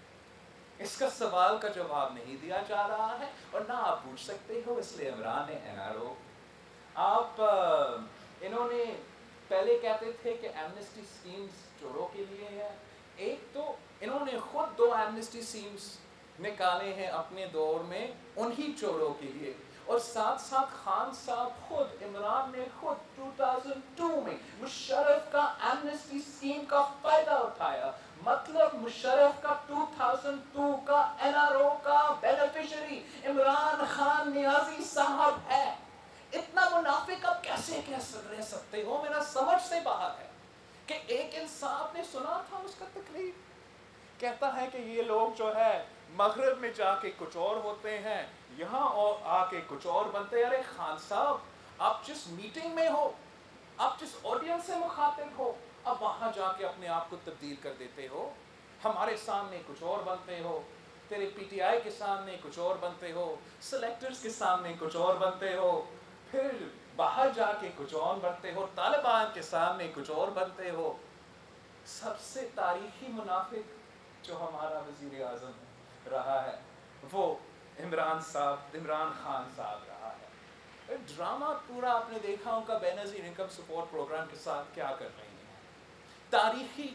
اس کا سوال کا جواب نہیں دیا جا رہا ہے، اور نہ آپ پوچھ سکتے ہو، اس لیے عمران نے این آر او آپ انہوں نے پہلے کہتے تھے کہ ایمنسٹی اسکیمز چوروں کے لیے ہے، ایک تو انہوں نے خود دو ایمنسٹی اسکیمز نکالے ہیں اپنے دور میں انہی چوروں کے لیے، اور ساتھ ساتھ خان صاحب خود، عمران نے خود دو ہزار دو میں مشرف کا ایمنسٹی اسکیم کا فائدہ اٹھایا، مطلب مشرف کا دو ہزار دو کا این آر او کا بینیفیشری عمران خان نیازی صاحب ہے۔ اتنا منافق آپ کیسے کہہ رہ سکتے ہو؟ میرا سمجھ سے باہر ہے کہ ایک انصاف نے سنا تھا اس کا تقریر، کہتا ہے کہ یہ لوگ جو ہے مغرب میں جا کے کچھ اور ہوتے ہیں، یہاں اور آ کے کچھ اور بنتے ہیں۔ ارے خان صاحب، آپ جس میٹنگ میں ہو، آپ جس آڈینس سے مخاطب ہو، آپ وہاں جا کے اپنے آپ کو تبدیل کر دیتے ہو، ہمارے سامنے کچھ اور بنتے ہو، تیرے پی ٹی آئی کے سامنے کچھ اور بنتے ہو، سلیکٹرز کے سامنے کچھ اور بنتے ہو، پھر باہر جا کے کچھ اور بنتے ہو، طالبان کے سامنے کچھ اور بنتے ہو۔ سب سے تاریخی منافق جو ہمارا وزیر اعظم رہا ہے وہ عمران صاحب عمران خان صاحب رہا ہے۔ ڈرامہ پورا آپ نے دیکھا ان کا بے نظیر انکم سپورٹ پروگرام کے ساتھ کیا کر رہے ہیں۔ تاریخی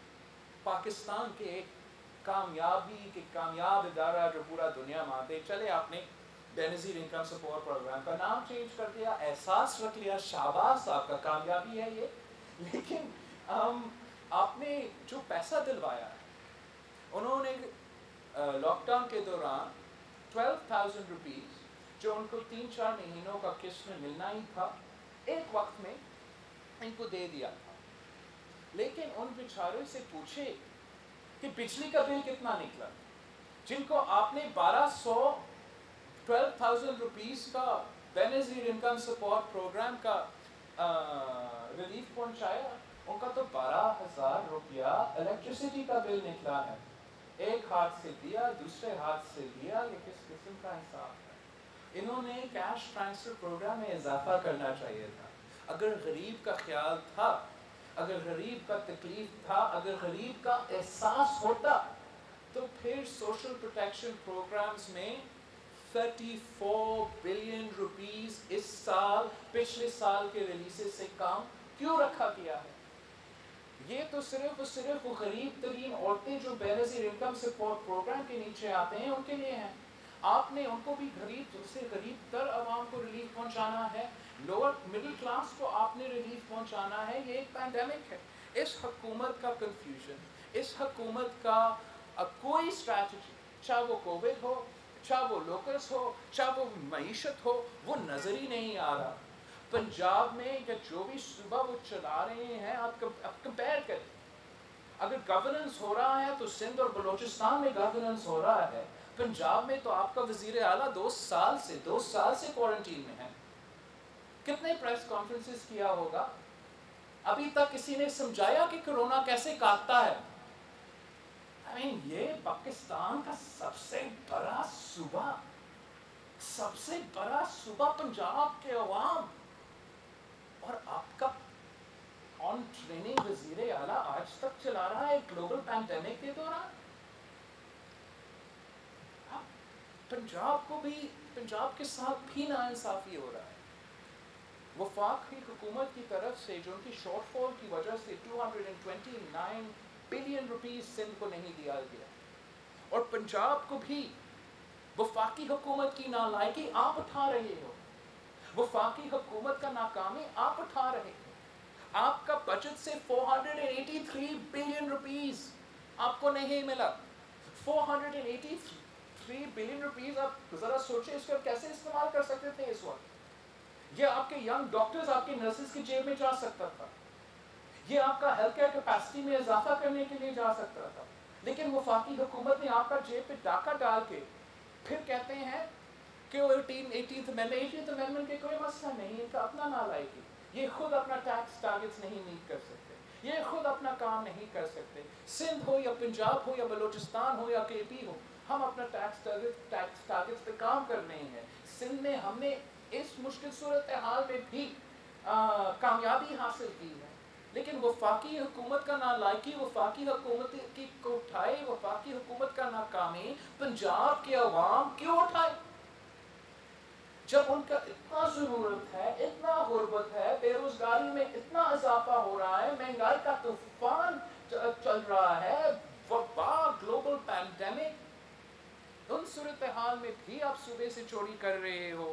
پاکستان کے ایک کامیابی کے کامیاب ادارہ جو پورا دنیا مانتے، چلے آپ نے بے نظیر انکم سپورٹ پروگرام کا نام چینج کر دیا، احساس رکھ لیا، شہباز صاحب کا کامیابی ہے یہ، لیکن آپ نے جو پیسہ دلوایا ہے، انہوں نے لاک ڈاؤن کے دوران ट्वेल्व थाउजेंड रुपीज़ जो उनको तीन चार महीनों का किस्त में मिलना ही था, एक वक्त में इनको दे दिया था। लेकिन उन बेचारों से पूछे कि बिजली का बिल कितना निकला, जिनको आपने बारह सौ ट्वेल्व थाउजेंड रुपीज़ का बेनेजीर इनकम सपोर्ट प्रोग्राम का रिलीफ पहुंचाया, उनका तो बारह हजार रुपया इलेक्ट्रिसिटी का बिल निकला है। एक हाथ से दिया, दूसरे हाथ से लिया, ये किस किस्म का इंसाफ है? इन्होंने कैश ट्रांसफर प्रोग्राम में इजाफा करना चाहिए था। अगर गरीब का ख्याल था, अगर गरीब का तकलीफ था, अगर गरीब का एहसास होता, तो फिर सोशल प्रोटेक्शन प्रोग्राम्स में चौंतीस बिलियन रुपीस इस साल पिछले साल के रिलीजेस से काम क्यों रखा गया है? ये तो सिर्फ और सिर्फ वो गरीब तरीन औरतें जो बेनज़ीर इनकम सपोर्ट प्रोग्राम के नीचे आते हैं उनके लिए हैं। आपने उनको भी गरीब से गरीब तर आवाम को रिलीफ पहुंचाना है, लोअर मिडिल क्लास को आपने रिलीफ पहुंचाना है। ये एक पैंडेमिक है। इस हुकूमत का कंफ्यूजन, इस हुकूमत का कोई स्ट्रैटेजी, चाहे वो कोविड हो, चाहे वो लोकल्स हो, चाहे वो मईशत हो, वो नज़र ही नहीं आ रहा। पंजाब में या जो भी सूबा वो चला रहे हैं, आप कंपेयर करें। अगर गवर्नेंस हो रहा है तो सिंध और बलूचिस्तान में गवर्नेंस हो रहा है, पंजाब में तो आपका वजीर आला दो साल से दो साल से क्वारंटीन में है। कितने प्रेस कॉन्फ्रेंसेस किया होगा? अभी तक किसी ने समझाया कि कोरोना कैसे काटता है? आई मीन ये पाकिस्तान का सबसे बड़ा सूबा, सबसे बड़ा सूबा पंजाब के अवाम, और आपका ऑन ट्रेनिंग वजीर आला आज तक चला रहा है ग्लोबल पैंडेमिक के दौरान। पंजाब को भी, पंजाब के साथ भी नाइंसाफी हो रहा है। वफाकी हुकूमत की तरफ से जो उनकी शॉर्टफॉल की वजह से दो सौ उनतीस बिलियन रुपीस सिंध को नहीं दिया गया, और पंजाब को भी वफाकी हुकूमत की नालायकी आप उठा रहे हो, वफाकी हुकूमत का नाकामी आप उठा रहे हो। आपका बजट से चार सौ तिरासी बिलियन रुपीस आपको नहीं मिला। चार सौ तिरासी बिलियन रुपीस आप जरा सोचें, इसको कैसे इस्तेमाल कर सकते थे इस वक्त। ये आपके यंग डॉक्टर्स, आपके नर्सेज की जेब में जा सकता था, ये आपका हेल्थ केयर कैपेसिटी में इजाफा करने के लिए जा सकता था। लेकिन वफाकी हुकूमत ने आपका जेब पे डाका डाल के फिर कहते हैं कि वो एटीन्थ अमेंडमेंट के कोई मसला नहीं, इनका अपना नालायकी, ये खुद अपना टैक्स टारगेट्स नहीं मीट कर सकते, ये खुद अपना काम नहीं कर सकते। सिंध हो या पंजाब हो या बलूचिस्तान हो या के पी हो, हम अपना टैक्स टारगेट टैक्स टारगेट्स पे काम कर रहे हैं। सिंध में हमने इस मुश्किल सूरत हाल में भी आ, कामयाबी हासिल की है। लेकिन वफाकी हुकूमत का नालायकी, वफाकी हुकूमत की को उठाए, वफाकी हुकूमत का नाकामी पंजाब के अवाम क्यों उठाए? जब उनका इतना ज़रूरत है, इतना गुर्बत है, बेरोजगारी में इतना इजाफा हो रहा है, महंगाई का तूफान चल रहा है, वबा, ग्लोबल पैंडेमिक, उन सूरत हाल में भी आप सुबह से चोरी कर रहे हो।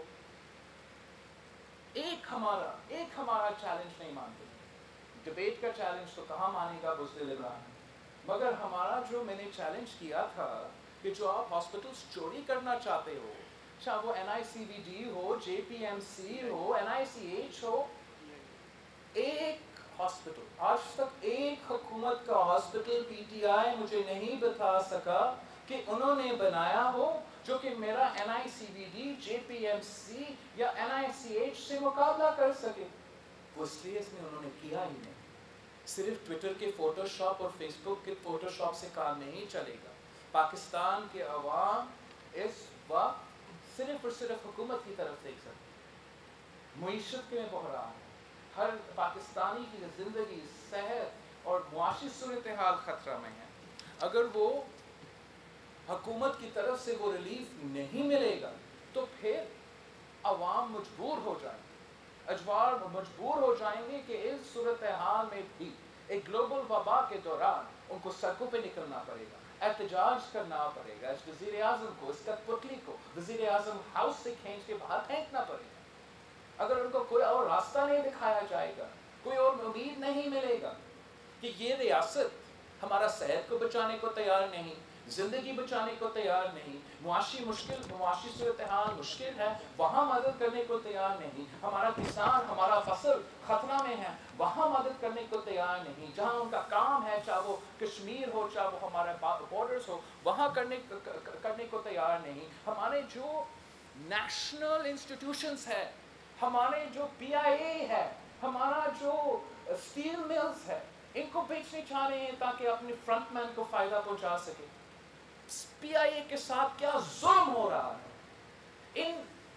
एक हमारा एक हमारा चैलेंज नहीं मानते। डिबेट का चैलेंज तो कहाँ मानेगा बुज़दिल इमरान, मगर हमारा जो मैंने चैलेंज किया था कि जो आप हॉस्पिटल्स चोरी करना चाहते हो, चाहे वो N I C V D हो, जे पी एम सी हो, एन आई सी एच हो, एक हॉस्पिटल, आज तक एक हुकूमत का हॉस्पिटल पी टी आई मुझे नहीं बता सका कि उन्होंने बनाया हो जो कि मेरा N I C V D, J P M C या एन आई सी एच से मुकाबला कर सके। वो इसलिए इसमें उन्होंने किया ही नहीं। सिर्फ ट्विटर के फोटोशॉप और फेसबुक के फोटोशॉप से काम नहीं चलेगा। पाकिस्तान के अवाम इस वक्त सिर्फ और सिर्फ हुकूमत की तरफ देख सकते। मुईशत में बहरान है, हर पाकिस्तानी की ज़िंदगी, सेहत और मुआशी सूरत हाल ख़तरा में है। अगर वो हुकूमत की तरफ से वो रिलीफ नहीं मिलेगा तो फिर अवाम मजबूर हो जाएंगे, अजवार मजबूर हो जाएंगे कि इस सूरत हाल में भी एक ग्लोबल वबा के दौरान उनको सड़कों पे निकलना पड़ेगा, एहतजाज करना पड़ेगा, इस वज़ीर आज़म को, इस कठपुतली को वज़ीर आज़म हाउस से खींच के बाहर फेंकना पड़ेगा। अगर उनको कोई और रास्ता नहीं दिखाया जाएगा, कोई और उम्मीद नहीं मिलेगा कि ये रियासत हमारा सेहत को बचाने को तैयार नहीं, زندگی بچانے کو تیار نہیں، معاشی مشکل معاشی صورتحال مشکل ہے وہاں مدد کرنے کو تیار نہیں، ہمارا کسان ہمارا فصل خطرہ میں ہے وہاں مدد کرنے کو تیار نہیں، جہاں ان کا کام ہے چاہے وہ کشمیر ہو چاہے وہ ہمارے بارڈرز ہو وہاں کرنے کرنے کو تیار نہیں۔ ہمارے جو نیشنل انسٹیٹیوشنز ہے، ہمارے جو پی آئی اے ہے، ہمارا جو اسٹیل ملز ہے، ان کو بیچنے چاہ رہے ہیں تاکہ اپنے فرنٹ مین کو فائدہ پہنچا سکے۔ پی آئی اے کے ساتھ کیا ظلم ہو رہا ہے، ان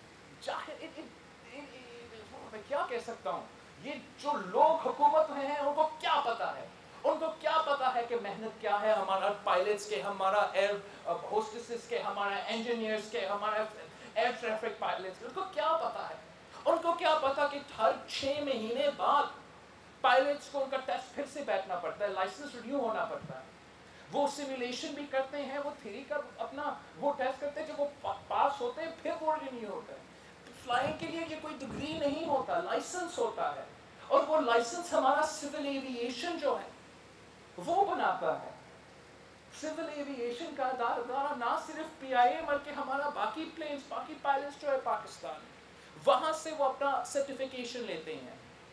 میں کیا کہہ سکتا ہوں، یہ جو لوگ حکومت میں ہیں ان کو کیا پتا ہے، ان کو کیا پتا ہے کہ محنت کیا ہے، ہمارا پائلٹس کے، ہمارا ایئر ہوسٹسز کے، ہمارا انجینئرز کے، ہمارا ایئر ٹریفک پائلٹس، ان کو کیا پتا ہے، ان کو کیا پتا کہ ہر چھ مہینے بعد پائلٹس کو ان کا ٹیسٹ پھر سے بیٹھنا پڑتا ہے، لائسنس ریڈیو ہونا پڑتا ہے، وہ سیمولیشن بھی کرتے ہیں، وہ تھیری کا اپنا وہ ٹیسٹ کرتے ہیں، جب وہ پاس ہوتے ہیں پھر وہ ریڈیو ہوتا ہے۔ فلائنگ کے لیے یہ کوئی ڈگری نہیں ہوتا، لائسنس ہوتا ہے، اور وہ لائسنس ہمارا سول ایوییشن جو ہے وہ بناتا ہے۔ سول ایوییشن کا ادارہ نہ صرف پی آئی اے بلکہ ہمارا باقی پلینز باقی پائلٹس جو ہے پاکستان میں، وہاں سے وہ اپنا سرٹیفکیشن لیتے ہیں،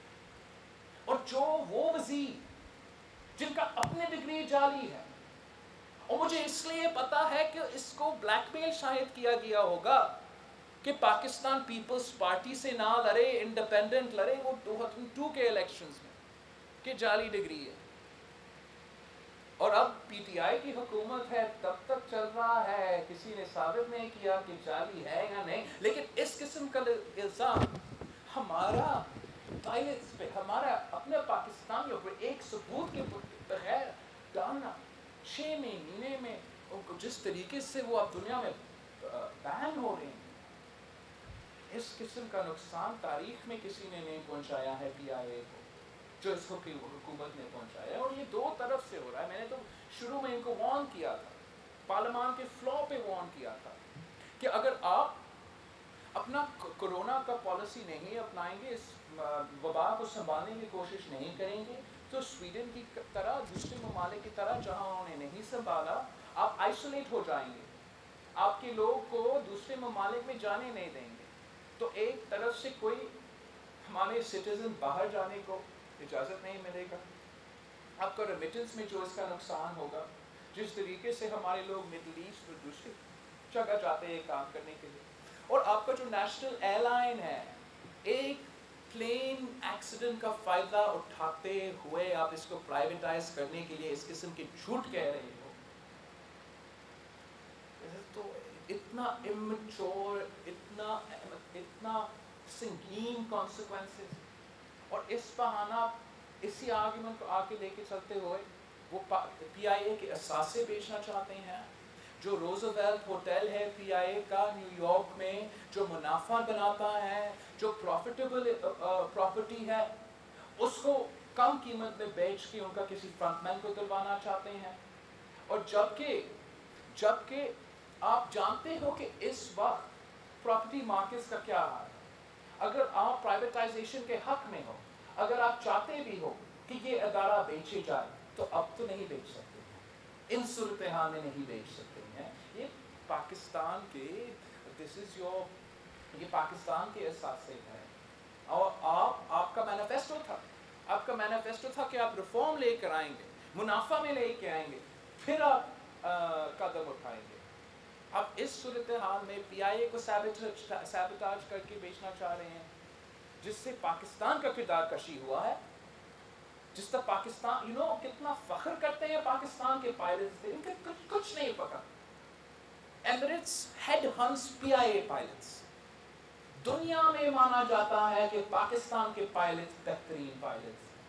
اور جو وہ وزیر جن کا اپنے ڈگری جعلی ہے، اور مجھے اس لیے پتا ہے کہ اس کو بلیک میل شاید کیا گیا ہوگا کہ پاکستان پیپلز پارٹی سے نہ لڑے، انڈیپینڈنٹ لڑے وہ دو ہزار دو کے الیکشنز میں، کہ جعلی ڈگری ہے، اور اب پی ٹی آئی کی حکومت ہے تب تک چل رہا ہے، کسی نے ثابت نہیں کیا کہ جعلی ہے یا نہیں، لیکن اس قسم کا الزام ہمارا پائلٹس پہ، ہمارا اپنے پاکستانیوں پہ ایک ثبوت کے بغیر ڈالنا، چھ مہینے میں ان کو جس طریقے سے وہ اب دنیا میں بین ہو رہے ہیں، اس قسم کا نقصان تاریخ میں کسی نے نہیں پہنچایا ہے پی آئی اے کو جو اس حکومت نے پہنچایا ہے، اور یہ دو طرف سے ہو رہا ہے۔ میں نے تو شروع میں ان کو وارن کیا تھا، پارلیمان کے فلور پہ وارن کیا تھا کہ اگر آپ اپنا کورونا کا پالیسی نہیں اپنائیں گے، اس وبا کو سنبھالنے کی کوشش نہیں کریں گے، تو سویڈن کی طرح دوسرے ممالک کی طرح جہاں انہوں نے نہیں سنبھالا، آپ آئسولیٹ ہو جائیں گے، آپ کے لوگ کو دوسرے ممالک میں جانے نہیں دیں گے، تو ایک طرف سے کوئی ہمارے سٹیزن باہر جانے کو اجازت نہیں ملے گا، آپ کا ریمیٹنس میں جو اس کا نقصان ہوگا، جس طریقے سے ہمارے لوگ مڈل ایسٹ اور دوسری جگہ جاتے ہیں کام کرنے کے لیے، اور آپ کا جو نیشنل ایئر لائن ہے، ایک پلین ایکسیڈنٹ کا فائدہ اٹھاتے ہوئے آپ اس کو پرائیویٹائز کرنے کے لیے اس قسم کے جھوٹ کہہ رہے ہو، تو اتنا امچور، اتنا اتنا سنگین کانسیکوینسز، اور اس بہانہ اسی آرگومنٹ کو آ کے لے کے چلتے ہوئے وہ پی آئی اے کے اثاثے بیچنا چاہتے ہیں، جو روزویلٹ ہوٹل ہے پی آئی اے کا نیو یارک میں، جو منافع بناتا ہے، جو پروفیٹیبل پراپرٹی ہے، اس کو کم قیمت میں بیچ کے ان کا کسی فرنٹ مین کو دلوانا چاہتے ہیں، اور جبکہ جبکہ آپ جانتے ہو کہ اس وقت پراپرٹی مارکیٹس کا کیا حال ہے، اگر آپ پرائیویٹائزیشن کے حق میں ہو، اگر آپ چاہتے بھی ہو کہ یہ ادارہ بیچے جائے، تو اب تو نہیں بیچ سکتے ہیں، ان صورتحال میں نہیں بیچ سکتے ہیں، یہ پاکستان کے دس از یور یہ پاکستان کے اثاثے ہیں، اور آپ آپ کا مینیفیسٹو تھا آپ کا مینیفیسٹو تھا کہ آپ ریفارم لے کر آئیں گے، منافع میں لے کے آئیں گے، پھر آپ قدم اٹھائیں گے۔ اب اس صورتحال میں پی آئی اے کو سیبوٹاج کر کے بیچنا چاہ رہے ہیں، جس سے پاکستان کا کردار کشی ہوا ہے، جس طرح پاکستان یو نو کتنا فخر کرتے ہیں پاکستان کے پائلٹس سے، ان کے کچھ کچھ نہیں پکا، Emirates head hunts P I A pilots, دنیا میں مانا جاتا ہے کہ پاکستان کے پائلٹس بہترین پائلٹس ہیں،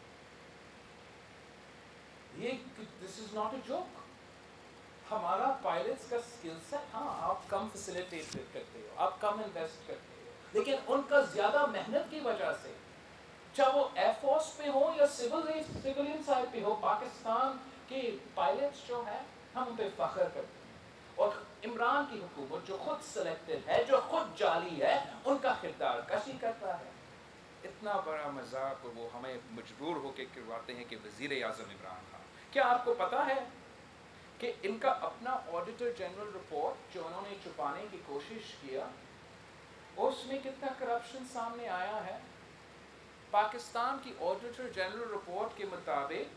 یہ this is not a joke, ہمارا پائلٹس کا سکل سیٹ، ہاں آپ کم فیسیلیٹیٹ کرتے ہو، آپ کم انویسٹ کرتے ہو، لیکن ان کا زیادہ محنت کی وجہ سے، چاہے وہ ایئر فورس پہ ہو یا سول سیولین سائڈ پہ ہو، پاکستان کے پائلٹس جو ہیں ہم ان پہ فخر کرتے ہیں، اور عمران کی حکومت جو خود سلیکٹڈ ہے، جو خود جعلی ہے، ان کا کردار کشی کرتا ہے۔ اتنا بڑا مذاق وہ ہمیں مجبور ہو کے کرواتے ہیں کہ وزیر اعظم عمران خان، کیا آپ کو پتا ہے کہ ان کا اپنا آڈیٹر جنرل رپورٹ جو انہوں نے چھپانے کی کوشش کیا اس میں کتنا کرپشن سامنے آیا ہے. پاکستان کی آڈیٹر جنرل رپورٹ کے مطابق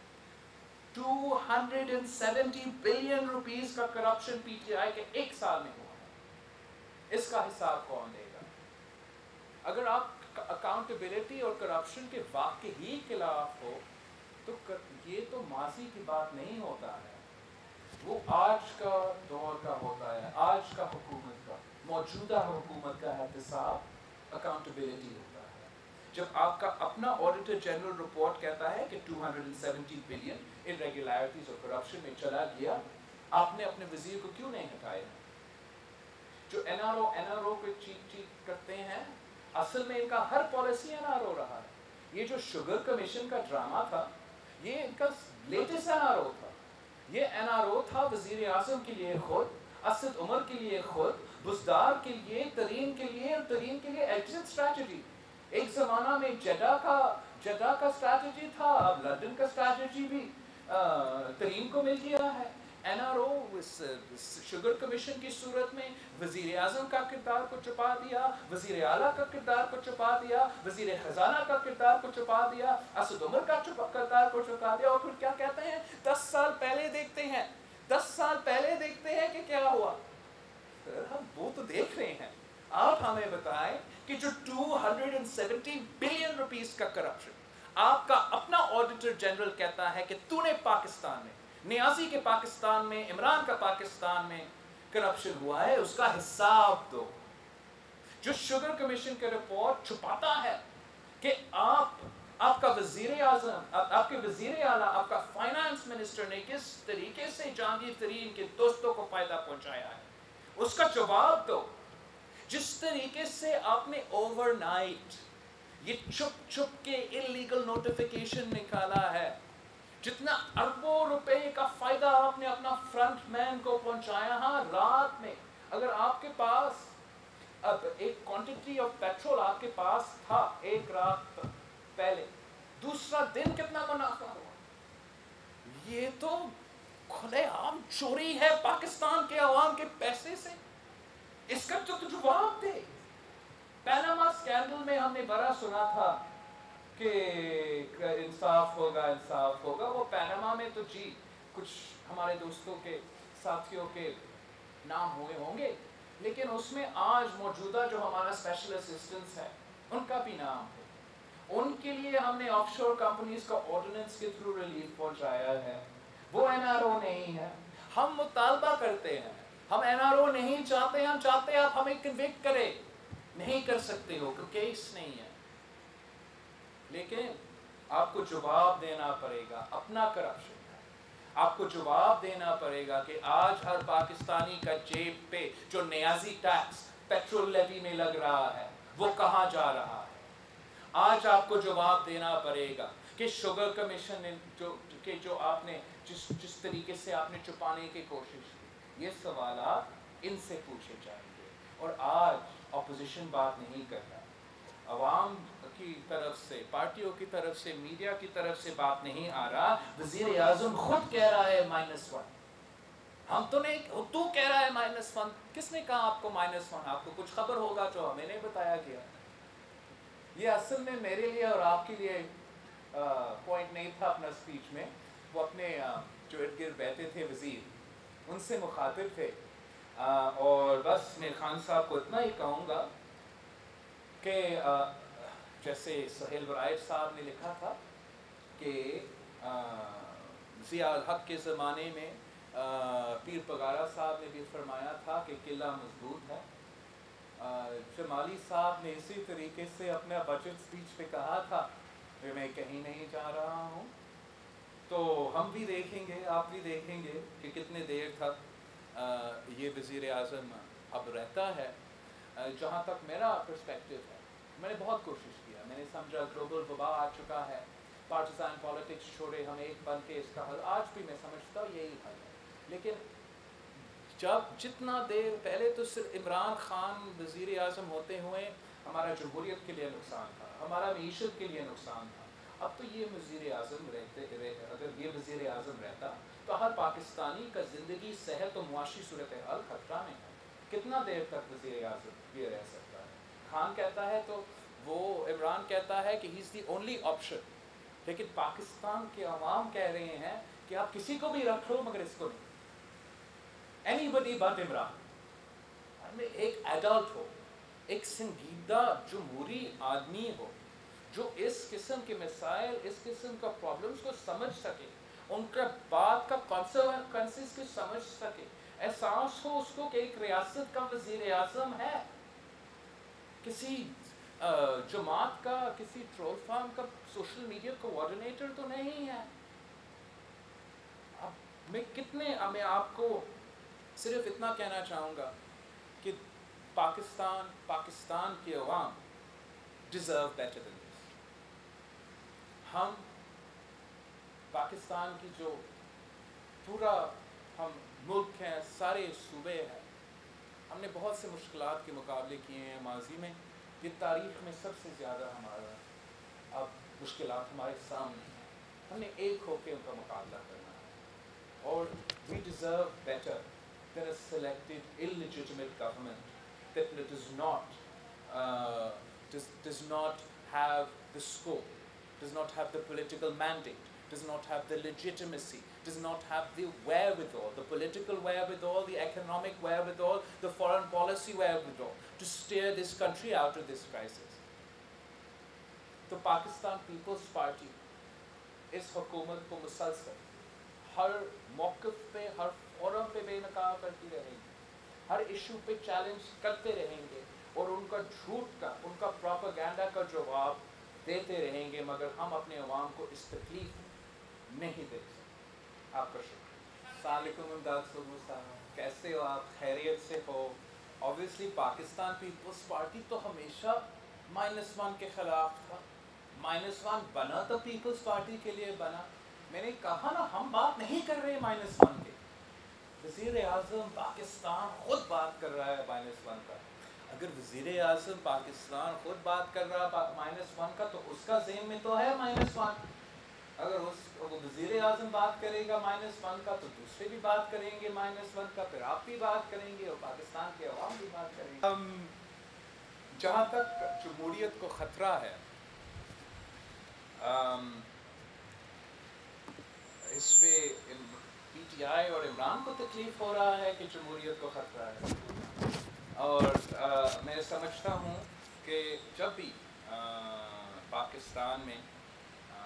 دو سو ستر بلین روپیز کا کرپشن پی ٹی آئی کے ایک سال میں ہوا ہے. اس کا حساب کون دے گا؟ اگر آپ اکاؤنٹیبلٹی اور کرپشن کے واقع ہی خلاف ہو تو یہ تو ماضی کی بات نہیں ہوتا ہے، وہ آج کا دور کا ہوتا ہے، آج کا حکومت کا، موجودہ حکومت کا احتساب اکاؤنٹیبلٹی ہوتا ہے. جب آپ کا اپنا آڈیٹر جنرل رپورٹ کہتا ہے کہ دو سو ستر بلین irregularities اور کرپشن میں چلا گیا، آپ نے اپنے وزیر کو کیوں نہیں ہٹایا؟ جو N R O N R O کو چیٹ چیٹ کرتے ہیں، اصل میں ان کا ہر پالیسی این آر او رہا ہے. یہ جو شوگر کمیشن کا ڈرامہ تھا یہ ان کا لیٹسٹ این آر او تھا. یہ این آر او تھا وزیر اعظم کے لیے خود، اسد عمر کے لیے خود، بزدار کے لیے، ترین کے لیے، اور ترین کے لیے ایگزٹ اسٹریٹجی. ایک زمانہ میں جدہ کا جدہ کا اسٹریٹجی تھا، اب لندن کا اسٹریٹجی بھی ترین کو مل گیا ہے. N R O sugar commission کی صورت میں وزیر اعظم کا کردار کو چھپا دیا، وزیر اعلیٰ کا کردار کو چھپا دیا، وزیر خزانہ کا کردار کو چھپا دیا، اسد عمر کا کردار کو چھپا دیا. اور پھر کیا کہتے ہیں؟ دس سال پہلے دیکھتے ہیں، دس سال پہلے دیکھتے ہیں کہ کیا ہوا. ہم وہ تو دیکھ رہے ہیں. آپ ہمیں بتائیں کہ جو دو سو ستر بلین روپیز کا کرپشن آپ کا اپنا آڈیٹر جنرل کہتا ہے کہ تو نے پاکستان میں، نیازی کے پاکستان میں، عمران کا پاکستان میں کرپشن ہوا ہے، اس کا حساب دو. جو شوگر کمیشن کا رپورٹ چھپاتا ہے کہ آپ آپ کا وزیر اعظم، آپ کے وزیر اعلیٰ، آپ کا فائنانس منسٹر نے کس طریقے سے جہانگیر ترین کے دوستوں کو فائدہ پہنچایا ہے، اس کا جواب دو. جس طریقے سے آپ نے اوور نائٹ یہ چھپ چھپ کے انلیگل نوٹیفیکیشن نکالا ہے، جتنا اربوں روپے کا فائدہ آپ نے اپنا فرنٹ مین کو پہنچایا. ہاں رات میں اگر آپ کے پاس اب ایک کوانٹٹی آف پیٹرول آپ کے پاس تھا ایک رات پہلے، دوسرا دن کتنا منافع ہوا. یہ تو کھلے عام چوری ہے پاکستان کے عوام کے پیسے سے. اس کا تو جواب دے. پیناما اسکینڈل میں ہم نے بڑا سنا تھا کہ انصاف ہوگا انصاف ہوگا. وہ پیناما میں تو جی کچھ ہمارے دوستوں کے ساتھیوں کے نام ہوئے ہوں گے، لیکن اس میں آج موجودہ جو ہمارا اسپیشل اسسٹنٹس ہے ان کا بھی نام ہے. ان کے لیے ہم نے آف شور کمپنیز کا آرڈیننس کے تھرو ریلیف پہنچایا ہے. وہ این آر او نہیں ہے. ہم مطالبہ کرتے ہیں، ہم این آر او نہیں چاہتے، ہم چاہتے ہیں آپ ہمیں کنوکٹ کرے. نہیں کر سکتے ہو کیونکہ کیس نہیں ہے، لیکن آپ کو جواب دینا پڑے گا. اپنا کرپشن ہے، آپ کو جواب دینا پڑے گا کہ آج ہر پاکستانی کا جیب پہ جو نیازی ٹیکس پیٹرول لیوی میں لگ رہا ہے وہ کہاں جا رہا ہے. آج آپ کو جواب دینا پڑے گا کہ شوگر کمیشن نے جو کہ جو آپ نے جس جس طریقے سے آپ نے چھپانے کی کوشش کی، یہ سوالات ان سے پوچھے جائیں گے. اور آج اپوزیشن بات نہیں کرتا، عوام کی طرف سے، پارٹیوں کی طرف سے، میڈیا کی طرف سے بات نہیں آ رہا. وزیر اعظم خود کہہ رہا ہے مائنس ون. ہم تو نہیں، تو کہہ رہا ہے مائنس ون. کس نے کہا آپ کو مائنس ون؟ آپ کو کچھ خبر ہوگا جو ہمیں نہیں بتایا گیا. یہ اصل میں میرے لیے اور آپ کے لیے پوائنٹ نہیں تھا اپنا اسپیچ میں. وہ اپنے جو ارد گرد بیٹھے تھے وزیر، ان سے مخاطب تھے. اور بس میں خان صاحب کو اتنا ہی کہوں گا کہ جیسے سہیل ورائٹ صاحب نے لکھا تھا کہ ضیاء الحق کے زمانے میں پیر پگارا صاحب نے بھی فرمایا تھا کہ قلعہ مضبوط ہے. جمالی صاحب نے اسی طریقے سے اپنا بجٹ اسپیچ پہ کہا تھا کہ میں کہیں نہیں جا رہا ہوں. تو ہم بھی دیکھیں گے، آپ بھی دیکھیں گے کہ کتنے دیر تک یہ وزیر اعظم اب رہتا ہے. جہاں تک میرا پرسپیکٹو ہے، میں نے بہت کوشش کیا. میں نے سمجھا گلوبل وبا آ چکا ہے، پارٹیزان پالیٹکس چھوڑے، ہم ایک بن کے اس کا حل، آج بھی میں سمجھتا ہوں یہی حل ہے. لیکن جب جتنا دیر پہلے تو صرف عمران خان وزیر اعظم ہوتے ہوئے ہمارا جمہوریت کے لیے نقصان تھا، ہمارا معیشت کے لیے نقصان تھا. اب تو یہ وزیر اعظم رہتے رہ, اگر یہ وزیر اعظم رہتا تو ہر پاکستانی کا زندگی صحت و معاشی صورتحال خطرہ میں ہے. کتنا دیر تک وزیر اعظم یہ رہ سکتا ہے؟ خان کہتا ہے تو وہ عمران کہتا ہے کہ ہی از دی اونلی آپشن، لیکن پاکستان کے عوام کہہ رہے ہیں کہ آپ کسی کو بھی رکھ لو مگر اس کو نہیں. Anybody but Imran. ایک ایڈلٹ ہو، ایک سنجیدہ جمہوری آدمی ہو جو اس قسم کے مسائل، اس قسم کا پرابلمس کو سمجھ سکے، ان کا بات کا کانسیکوینسز کو سمجھ سکے، احساس ہو اس کو کہ ایک ریاست کا وزیر اعظم ہے، کسی جماعت کا، کسی ٹرول فارم کا سوشل میڈیا کوآرڈینیٹر تو نہیں ہے. اب میں کتنے میں آپ کو صرف اتنا کہنا چاہوں گا کہ پاکستان پاکستان کے عوام ڈیزرو بیٹر دین دس. ہم پاکستان کی جو پورا ہم ملک ہیں، سارے صوبے ہیں، ہم نے بہت سے مشکلات کے مقابلے کیے ہیں ماضی میں. یہ تاریخ میں سب سے زیادہ ہمارا اب مشکلات ہمارے سامنے ہیں. ہم نے ایک ہو کے ان کا مقابلہ کرنا ہے. اور we deserve better than a selected illegitimate government that does not uh, does, does not have the scope, does not have the political mandate, does not have the legitimacy, does not have the wherewithal, the political wherewithal, the economic wherewithal, the foreign policy wherewithal to steer this country out of this crisis. تو Pakistan Peoples Party اس حکومت کو مسلسل ہر موقف پہ، ہر forum پہ بے نقاب کرتی رہیں گے، ہر ایشو پہ چیلنج کرتے رہیں گے اور ان کا جھوٹ کا، ان کا پروپیگنڈا کا جواب دیتے رہیں گے، مگر ہم اپنے عوام کو اس تکلیف نہیں دے سکتے. آپ کا شکریہ. السلام علیکم امداد سبو صاحب، کیسے ہو آپ؟ خیریت سے ہو؟ اوبیسلی پاکستان پیپلز پارٹی تو ہمیشہ مائنس ون کے خلاف تھا. مائنس ون بنا تو پیپلز پارٹی کے لیے بنا. میں نے کہا نا ہم بات نہیں کر رہے مائنس ون کے. وزیر اعظم پاکستان خود بات کر رہا ہے مائنس ون کا. اگر وزیر اعظم پاکستان خود بات کر رہا ہے مائنس ون کا تو اس کا ذہن میں تو ہے مائنس ون. اگر اس وہ وزیر اعظم بات کرے گا مائنس ون کا تو دوسرے بھی بات کریں گے مائنس ون کا، پھر آپ بھی بات کریں گے اور پاکستان کے عوام بھی بات کریں گے. ہم جہاں تک جمہوریت کو خطرہ ہے، اس پہ پی ٹی آئی اور عمران کو تکلیف ہو رہا ہے کہ جمہوریت کو خطرہ ہے. اور آ, میں سمجھتا ہوں کہ جب بھی آ, پاکستان میں آ,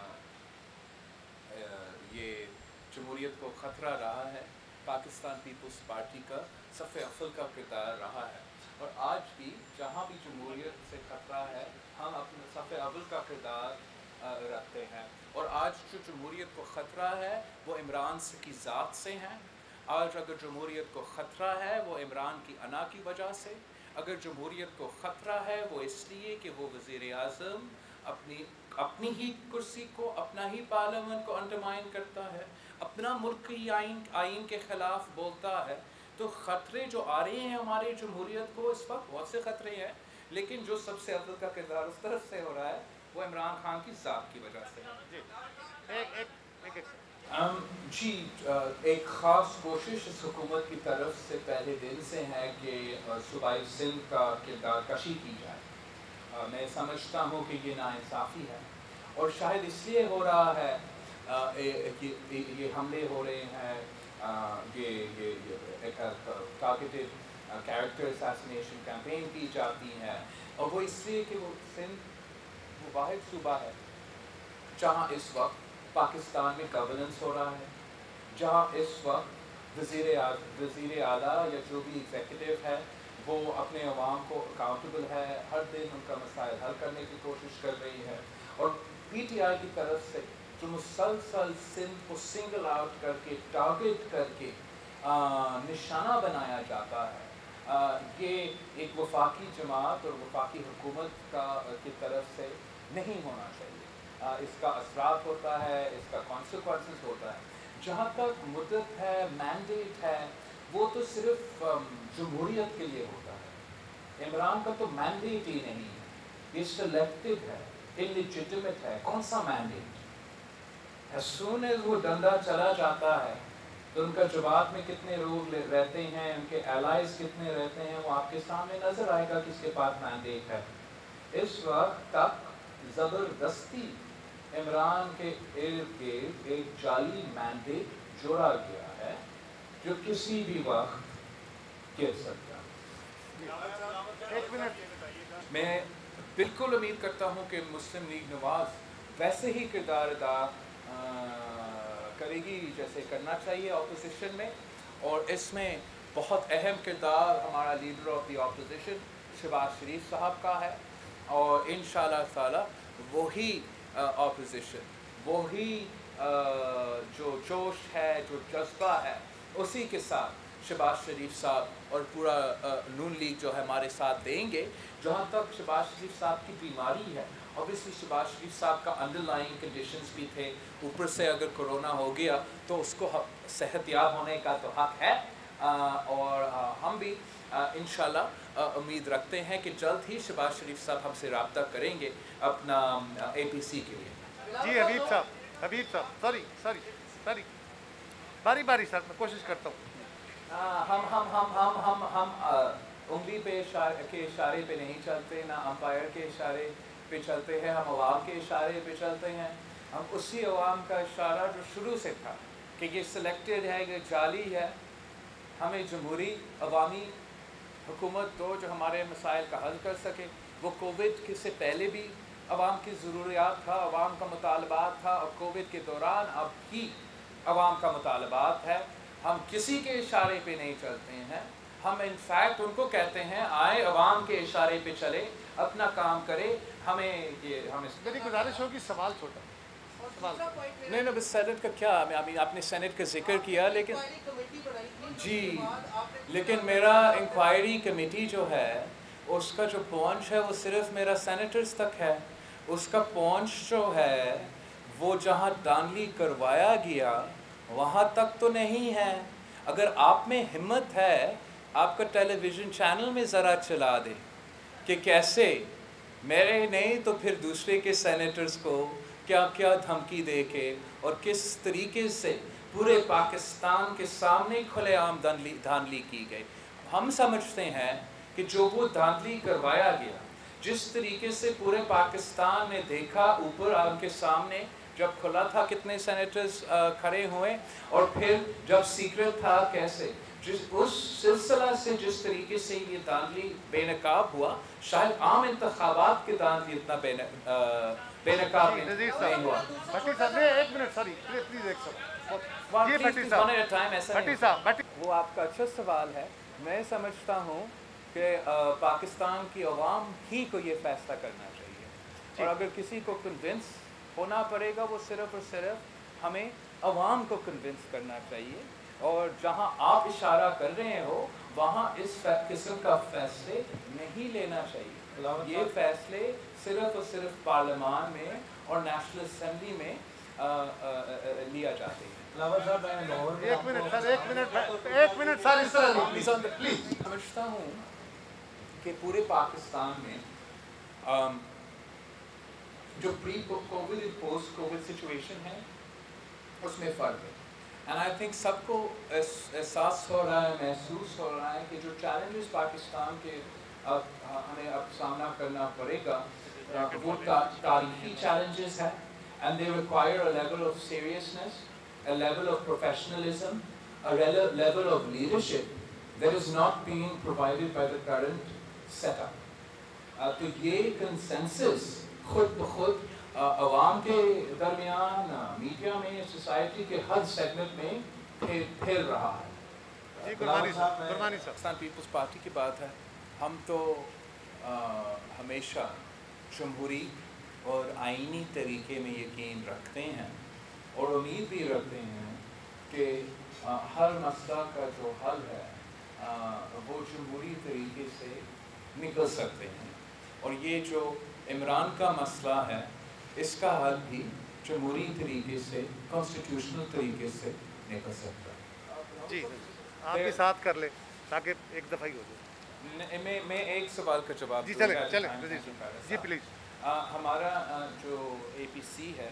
آ, یہ جمہوریت کو خطرہ رہا ہے، پاکستان پیپلز پارٹی کا صف اول کا کردار رہا ہے. اور آج بھی جہاں بھی جمہوریت سے خطرہ ہے ہم اپنے صف اول کا کردار رکھتے ہیں. اور آج جو جمہوریت کو خطرہ ہے وہ عمران کی ذات سے ہیں. آج اگر جمہوریت کو خطرہ ہے وہ عمران کی انا کی وجہ سے. اگر جمہوریت کو خطرہ ہے وہ اس لیے کہ وہ وزیر اعظم اپنی اپنی ہی کرسی کو، اپنا ہی پارلیمنٹ کو انڈرمائن کرتا ہے، اپنا ملکی آئین آئین کے خلاف بولتا ہے. تو خطرے جو آ رہے ہیں ہماری جمہوریت کو اس وقت بہت سے خطرے ہیں، لیکن جو سب سے اول کا کردار اس طرف سے ہو رہا ہے وہ عمران خان کی ذات کی وجہ سے. جی ایک ایک ایک ایک جی ایک خاص کوشش اس حکومت کی طرف سے پہلے دن سے ہے کہ صوبائی سندھ کا کردار کشی کی جائے. میں سمجھتا ہوں کہ یہ ناانصافی ہے اور شاید اس لیے ہو رہا ہے کہ یہ حملے ہو رہے ہیں، یہ یہ ٹارگیٹڈ کیریکٹر اسیسینیشن کیمپین کی جاتی ہے، اور وہ اس لیے کہ وہ سندھ وہ واحد صوبہ ہے جہاں اس وقت پاکستان میں گورننس ہو رہا ہے، جہاں اس وقت وزیر وزیر اعلیٰ یا جو بھی ایگزیکٹو ہے وہ اپنے عوام کو اکاؤنٹیبل ہے، ہر دن ان کا مسائل حل کرنے کی کوشش کر رہی ہے. اور پی ٹی آئی کی طرف سے جو مسلسل سندھ کو سنگل آؤٹ کر کے ٹارگٹ کر کے نشانہ بنایا جاتا ہے، یہ ایک وفاقی جماعت اور وفاقی حکومت کا کی طرف سے نہیں ہونا چاہیے. اس کا اثرات ہوتا ہے، اس کا کانسیکوینسز ہوتا ہے. جہاں تک مدت ہے، مینڈیٹ ہے، وہ تو صرف جمہوریت کے لیے ہوتا ہے. عمران کا تو مینڈیٹ ہی نہیں ہے، یہ سلیکٹڈ ہے، انلیجٹمیٹ ہے. کون سا مینڈیٹ؟ as soon as وہ ڈنڈا چلا جاتا ہے تو ان کا جواب میں کتنے لوگ رہتے ہیں، ان کے allies کتنے رہتے ہیں، وہ آپ کے سامنے نظر آئے گا کس کے پاس مینڈیٹ ہے۔ اس وقت تک زبردستی عمران کے ارد گرد ایک جعلی مینڈیٹ جوڑا گیا ہے جو کسی بھی وقت گر سکتا ہے۔ ایک منٹ، میں بالکل امید کرتا ہوں کہ مسلم لیگ نواز ویسے ہی کردار ادا کرے گی جیسے کرنا چاہیے اپوزیشن میں، اور اس میں بہت اہم کردار ہمارا leader of the opposition Shahbaz Sharif صاحب کا ہے، اور انشاءاللہ تعالی وہی اپوزیشن، وہی جو جوش ہے، جو جذبہ ہے، اسی کے ساتھ شہباز شریف صاحب اور پورا نون لیگ جو ہے ہمارے ساتھ دیں گے۔ جہاں تک شہباز شریف صاحب کی بیماری ہے، اوبیسلی شہباز شریف صاحب کا انڈر لائن کنڈیشنز بھی تھے، اوپر سے اگر کرونا ہو گیا تو اس کو صحت یاب ہونے کا تو حق ہے، اور ہم بھی انشاءاللہ امید رکھتے ہیں کہ جلد ہی شہباز شریف صاحب ہم سے رابطہ کریں گے اپنا اے پی سی کے لیے۔ جی حبیب صاحب، حبیب صاحب سوری سوری سوری باری باری سر میں کوشش کرتا ہوں۔ ہم ہم ہم ہم ہم ہم انگلی پہ کے اشارے پہ نہیں چلتے، نہ امپائر کے اشارے پہ چلتے ہیں، ہم عوام کے اشارے پہ چلتے ہیں۔ ہم اسی عوام کا اشارہ جو شروع سے تھا کہ یہ سلیکٹڈ ہے، یہ جعلی ہے، ہمیں جمہوری عوامی حکومت دو جو ہمارے مسائل کا حل کر سکے۔ وہ کووڈ کے سے پہلے بھی عوام کی ضروریات تھا، عوام کا مطالبات تھا، اور کووڈ کے دوران اب بھی عوام کا مطالبات ہے۔ ہم کسی کے اشارے پہ نہیں چلتے ہیں، ہم انفیکٹ ان کو کہتے ہیں آئے عوام کے اشارے پہ چلے، اپنا کام کرے۔ ہمیں یہ ہمیں میری گزارش ہوگی سوال چھوٹا نہیں نہیں بس سینٹ کا کیا، آپ نے سینٹ کا ذکر کیا، لیکن جی لیکن میرا انکوائری کمیٹی جو ہے اس کا جو پہنچ ہے وہ صرف میرا سینیٹرز تک ہے، اس کا پہنچ جو ہے وہ جہاں دانلی کروایا گیا وہاں تک تو نہیں ہے۔ اگر آپ میں ہمت ہے آپ کا ٹیلی ویژن چینل میں ذرا چلا دے کہ کیسے میرے نہیں تو پھر دوسرے کے سینیٹرز کو کیا کیا دھمکی دے کے اور کس طریقے سے پورے پاکستان کے سامنے کھلے عام دھاندلی کی گئی۔ ہم سمجھتے ہیں کہ جو وہ دھاندلی کروایا گیا، جس طریقے سے پورے پاکستان نے دیکھا اوپر ان کے سامنے جب کھلا تھا کتنے سینیٹرز کھڑے ہوئے، اور پھر جب سیکرٹ تھا کیسے، جس اس سلسلہ سے جس طریقے سے یہ دھاندلی بے نقاب ہوا، شاید عام انتخابات کے دھاندلی اتنا بے بے نقاب نہیں ہوا۔ بھٹی صاحب ایک منٹ سوری پلیز پلیز ایک سوال جی بھٹی صاحب بھٹی صاحب وہ آپ کا اچھا سوال ہے۔ میں سمجھتا ہوں کہ پاکستان کی عوام ہی کو یہ فیصلہ کرنا چاہیے، اور اگر کسی کو کنونس ہونا پڑے گا وہ صرف اور صرف ہمیں عوام کو کنونس کرنا چاہیے، اور جہاں آپ اشارہ کر رہے ہو وہاں اس قسم کا فیصلے نہیں لینا چاہیے۔ یہ فیصلے صرف اور صرف پارلیمان میں اور نیشنل اسمبلی میں لیا جاتے ہیں۔ ایک منٹ سر ایک منٹ ایک منٹ سر پلیز سمجھتا ہوں کہ پورے پاکستان میں جو pre COVID post COVID situation ہے اس میں فرق ہے، اینڈ آئی تھنک سب کو احساس ہو رہا ہے، محسوس ہو رہا ہے کہ جو چیلنجز پاکستان کے اب ہمیں اب سامنا کرنا پڑے گا وہ تاریخی چیلنجز ہیں، and they require a level of seriousness, a level of professionalism, a level of leadership that is not being provided by the current setup. تو یہ consensus خود بخود عوام کے درمیان، میڈیا میں، سوسائٹی کے ہر سیگمنٹ میں پھیل رہا ہے۔ پاکستان پیپلز پارٹی کی بات ہے، ہم تو ہمیشہ جمہوری اور آئینی طریقے میں یقین رکھتے ہیں، اور امید بھی رکھتے ہیں کہ ہر مسئلہ کا جو حل ہے وہ جمہوری طریقے سے نکل سکتے ہیں، اور یہ جو عمران کا مسئلہ ہے اس کا حل بھی جمہوری طریقے سے، کانسٹیٹیوشنل طریقے سے نکل سکتا ہے۔ جی آپ بھی ساتھ کر لیں تاکہ ایک دفعہ ہی ہو جائے۔ میں میں ایک سوال کا جواب جی چلیں چلیں جی پلیز۔ ہمارا جو اے پی سی ہے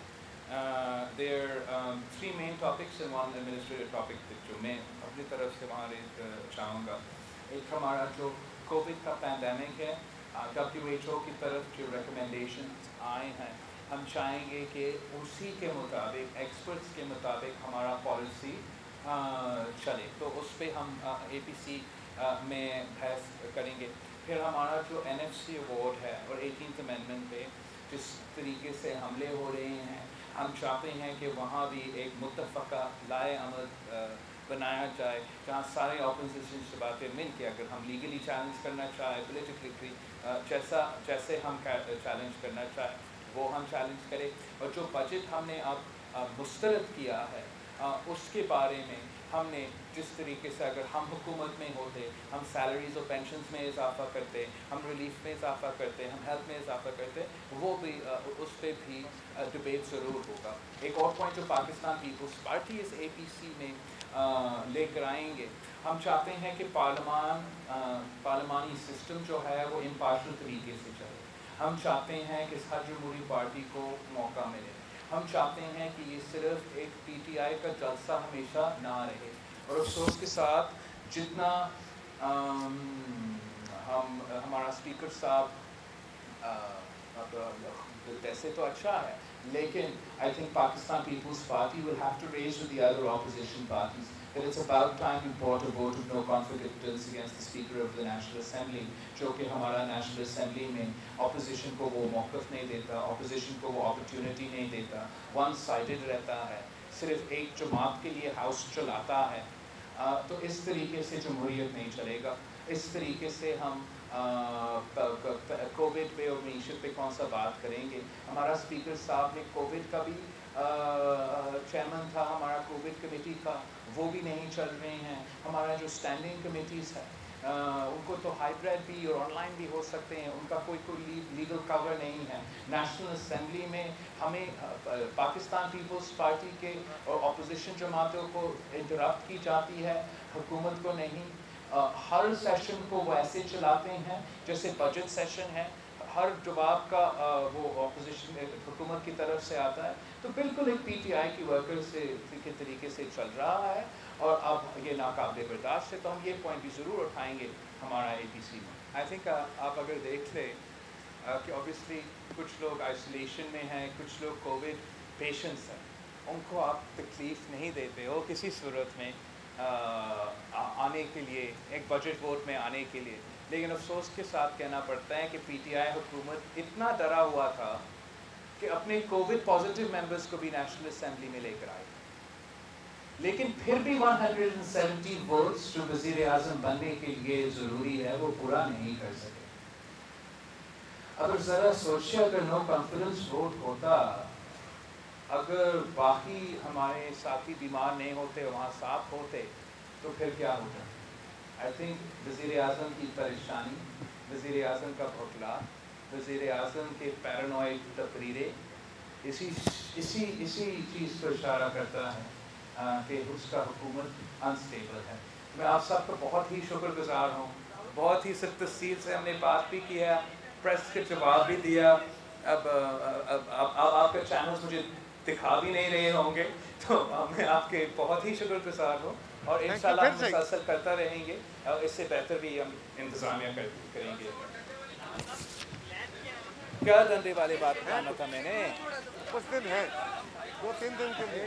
there are um, three main topics and one administrative topic جو میں اپنی طرف سے وہاں چاہوں گا. ایک ہمارا جو کووڈ کا پیندیمک ہے, ڈبلیو ایچ او کی طرف جو ریکمنڈیشنز آئے ہیں, ہم چاہیں گے کہ اسی کے مطابق, ایکسپرٹس کے مطابق ہمارا پالیسی چلے. تو اس پہ ہم اے پی سی میں بحث کریں گے. پھر ہمارا جو این ایف سی ایوارڈ ہے اور ایٹینتھ امینڈمنٹ پہ جس طریقے سے حملے ہو رہے ہیں, ہم چاہتے ہیں کہ وہاں بھی ایک متفقہ لائے عمل بنایا جائے, جہاں سارے اپوزیشن سے باتیں مل کے اگر ہم لیگلی چیلنج کرنا چاہیں, پولیٹیکلی جیسا جیسے ہم چیلنج کرنا چاہیں وہ ہم چیلنج کریں. اور جو بجٹ ہم نے اب مسترد کیا ہے اس کے بارے میں ہم نے جس طریقے سے اگر ہم حکومت میں ہوتے ہم سیلریز اور پینشنز میں اضافہ کرتے, ہم ریلیف میں اضافہ کرتے, ہم ہیلتھ میں اضافہ کرتے, وہ بھی اس پہ بھی ڈبیٹ ضرور ہوگا. ایک اور پوائنٹ جو پاکستان پیپلز پارٹی اس اے پی سی میں لے کر آئیں گے, ہم چاہتے ہیں کہ پارلیمان پارلیمانی سسٹم جو ہے وہ امپارشل طریقے سے چلے. ہم چاہتے ہیں کہ ہر جمہوری پارٹی کو موقع ملے. ہم چاہتے ہیں کہ یہ صرف ایک پی ٹی آئی کا جلسہ ہمیشہ نہ رہے. اور افسوس کے ساتھ جتنا ہم ہمارا اسپیکر صاحب ویسے تو اچھا ہے, لیکن I think Pakistan Peoples Party will have to raise with the other opposition parties that it's about time we brought a vote of no confidence against the Speaker of the National Assembly, جو کہ ہمارا national assembly میں opposition کو وہ موقف نہیں دیتا, opposition کو وہ اپرچونٹی نہیں دیتا, ون سائڈڈ رہتا ہے, صرف ایک جماعت کے لیے ہاؤس چلاتا ہے. تو اس طریقے سے جمہوریت نہیں چلے گا. اس طریقے سے ہم کووڈ پہ اور معیشت پہ کون سا بات کریں گے. ہمارا اسپیکر صاحب نے کووڈ کا بھی چیئرمین تھا ہمارا کووڈ کمیٹی کا, وہ بھی نہیں چل رہے ہیں. ہمارا جو اسٹینڈنگ کمیٹیز ہے ان کو تو ہائیبریڈ بھی اور آن لائن بھی ہو سکتے ہیں, ان کا کوئی کوئی لیگل کور نہیں ہے. نیشنل اسمبلی میں ہمیں پاکستان پیپلز پارٹی کے اور اپوزیشن جماعتوں کو انٹرپٹ کی جاتی ہے, حکومت کو نہیں. ہر سیشن کو وہ ایسے چلاتے ہیں جیسے بجٹ سیشن ہے, ہر جواب کا وہ اپوزیشن حکومت کی طرف سے آتا ہے. تو بالکل ایک پی ٹی آئی کی ورکر سے کے طریقے سے چل رہا ہے, اور اب یہ ناقابل برداشت ہے. تو ہم یہ پوائنٹ بھی ضرور اٹھائیں گے ہمارا اے پی سی میں. آئی تھنک آپ اگر دیکھ لیں کہ اوبیسلی کچھ لوگ آئسولیشن میں ہیں, کچھ لوگ کووڈ پیشنٹس ہیں, ان کو آپ تکلیف نہیں دیتے ہو کسی صورت میں آنے کے لیے, ایک بجٹ ووٹ میں آنے کے لیے. لیکن افسوس کے ساتھ کہنا پڑتا ہے کہ پی ٹی آئی حکومت اتنا ڈرا ہوا تھا کہ اپنے کووڈ پازیٹیو ممبرس کو بھی نیشنل اسمبلی میں لے کر آئے, لیکن پھر بھی one hundred and seventy votes جو وزیر اعظم بننے کے لیے ضروری ہے وہ پورا نہیں کر سکے. اگر ذرا سوچے, اگر نو کانفیڈنس ووٹ ہوتا, اگر باقی ہمارے ساتھی بیمار نہیں ہوتے, وہاں صاف ہوتے, تو پھر کیا ہوتا. آئی تھنک وزیر اعظم کی پریشانی, وزیر اعظم کا بھوکلا, وزیر اعظم کے پیرانوئڈ تقریریں اسی اسی اسی چیز کو اشارہ کرتا ہے کہ اس کا حکومت انسٹیبل ہے. میں آپ سب کا بہت ہی شکر گزار ہوں, بہت ہی سخت تفصیل سے ہم نے بات بھی کیا, پریس کے جواب بھی دیا. اب آپ کا چینلز مجھے دکھا بھی نہیں رہے ہوں گے, تو میں آپ کے بہت ہی شکر گزار ہوں, اور انشاءاللہ ہم مسلسل کرتا رہیں گے, اور اس سے بہتر بھی ہم انتظامیہ کریں گے. کیا ڈنڈے والی بات کرنا تھا میں نے, کچھ دن ہے, دو تین دن کے لیے.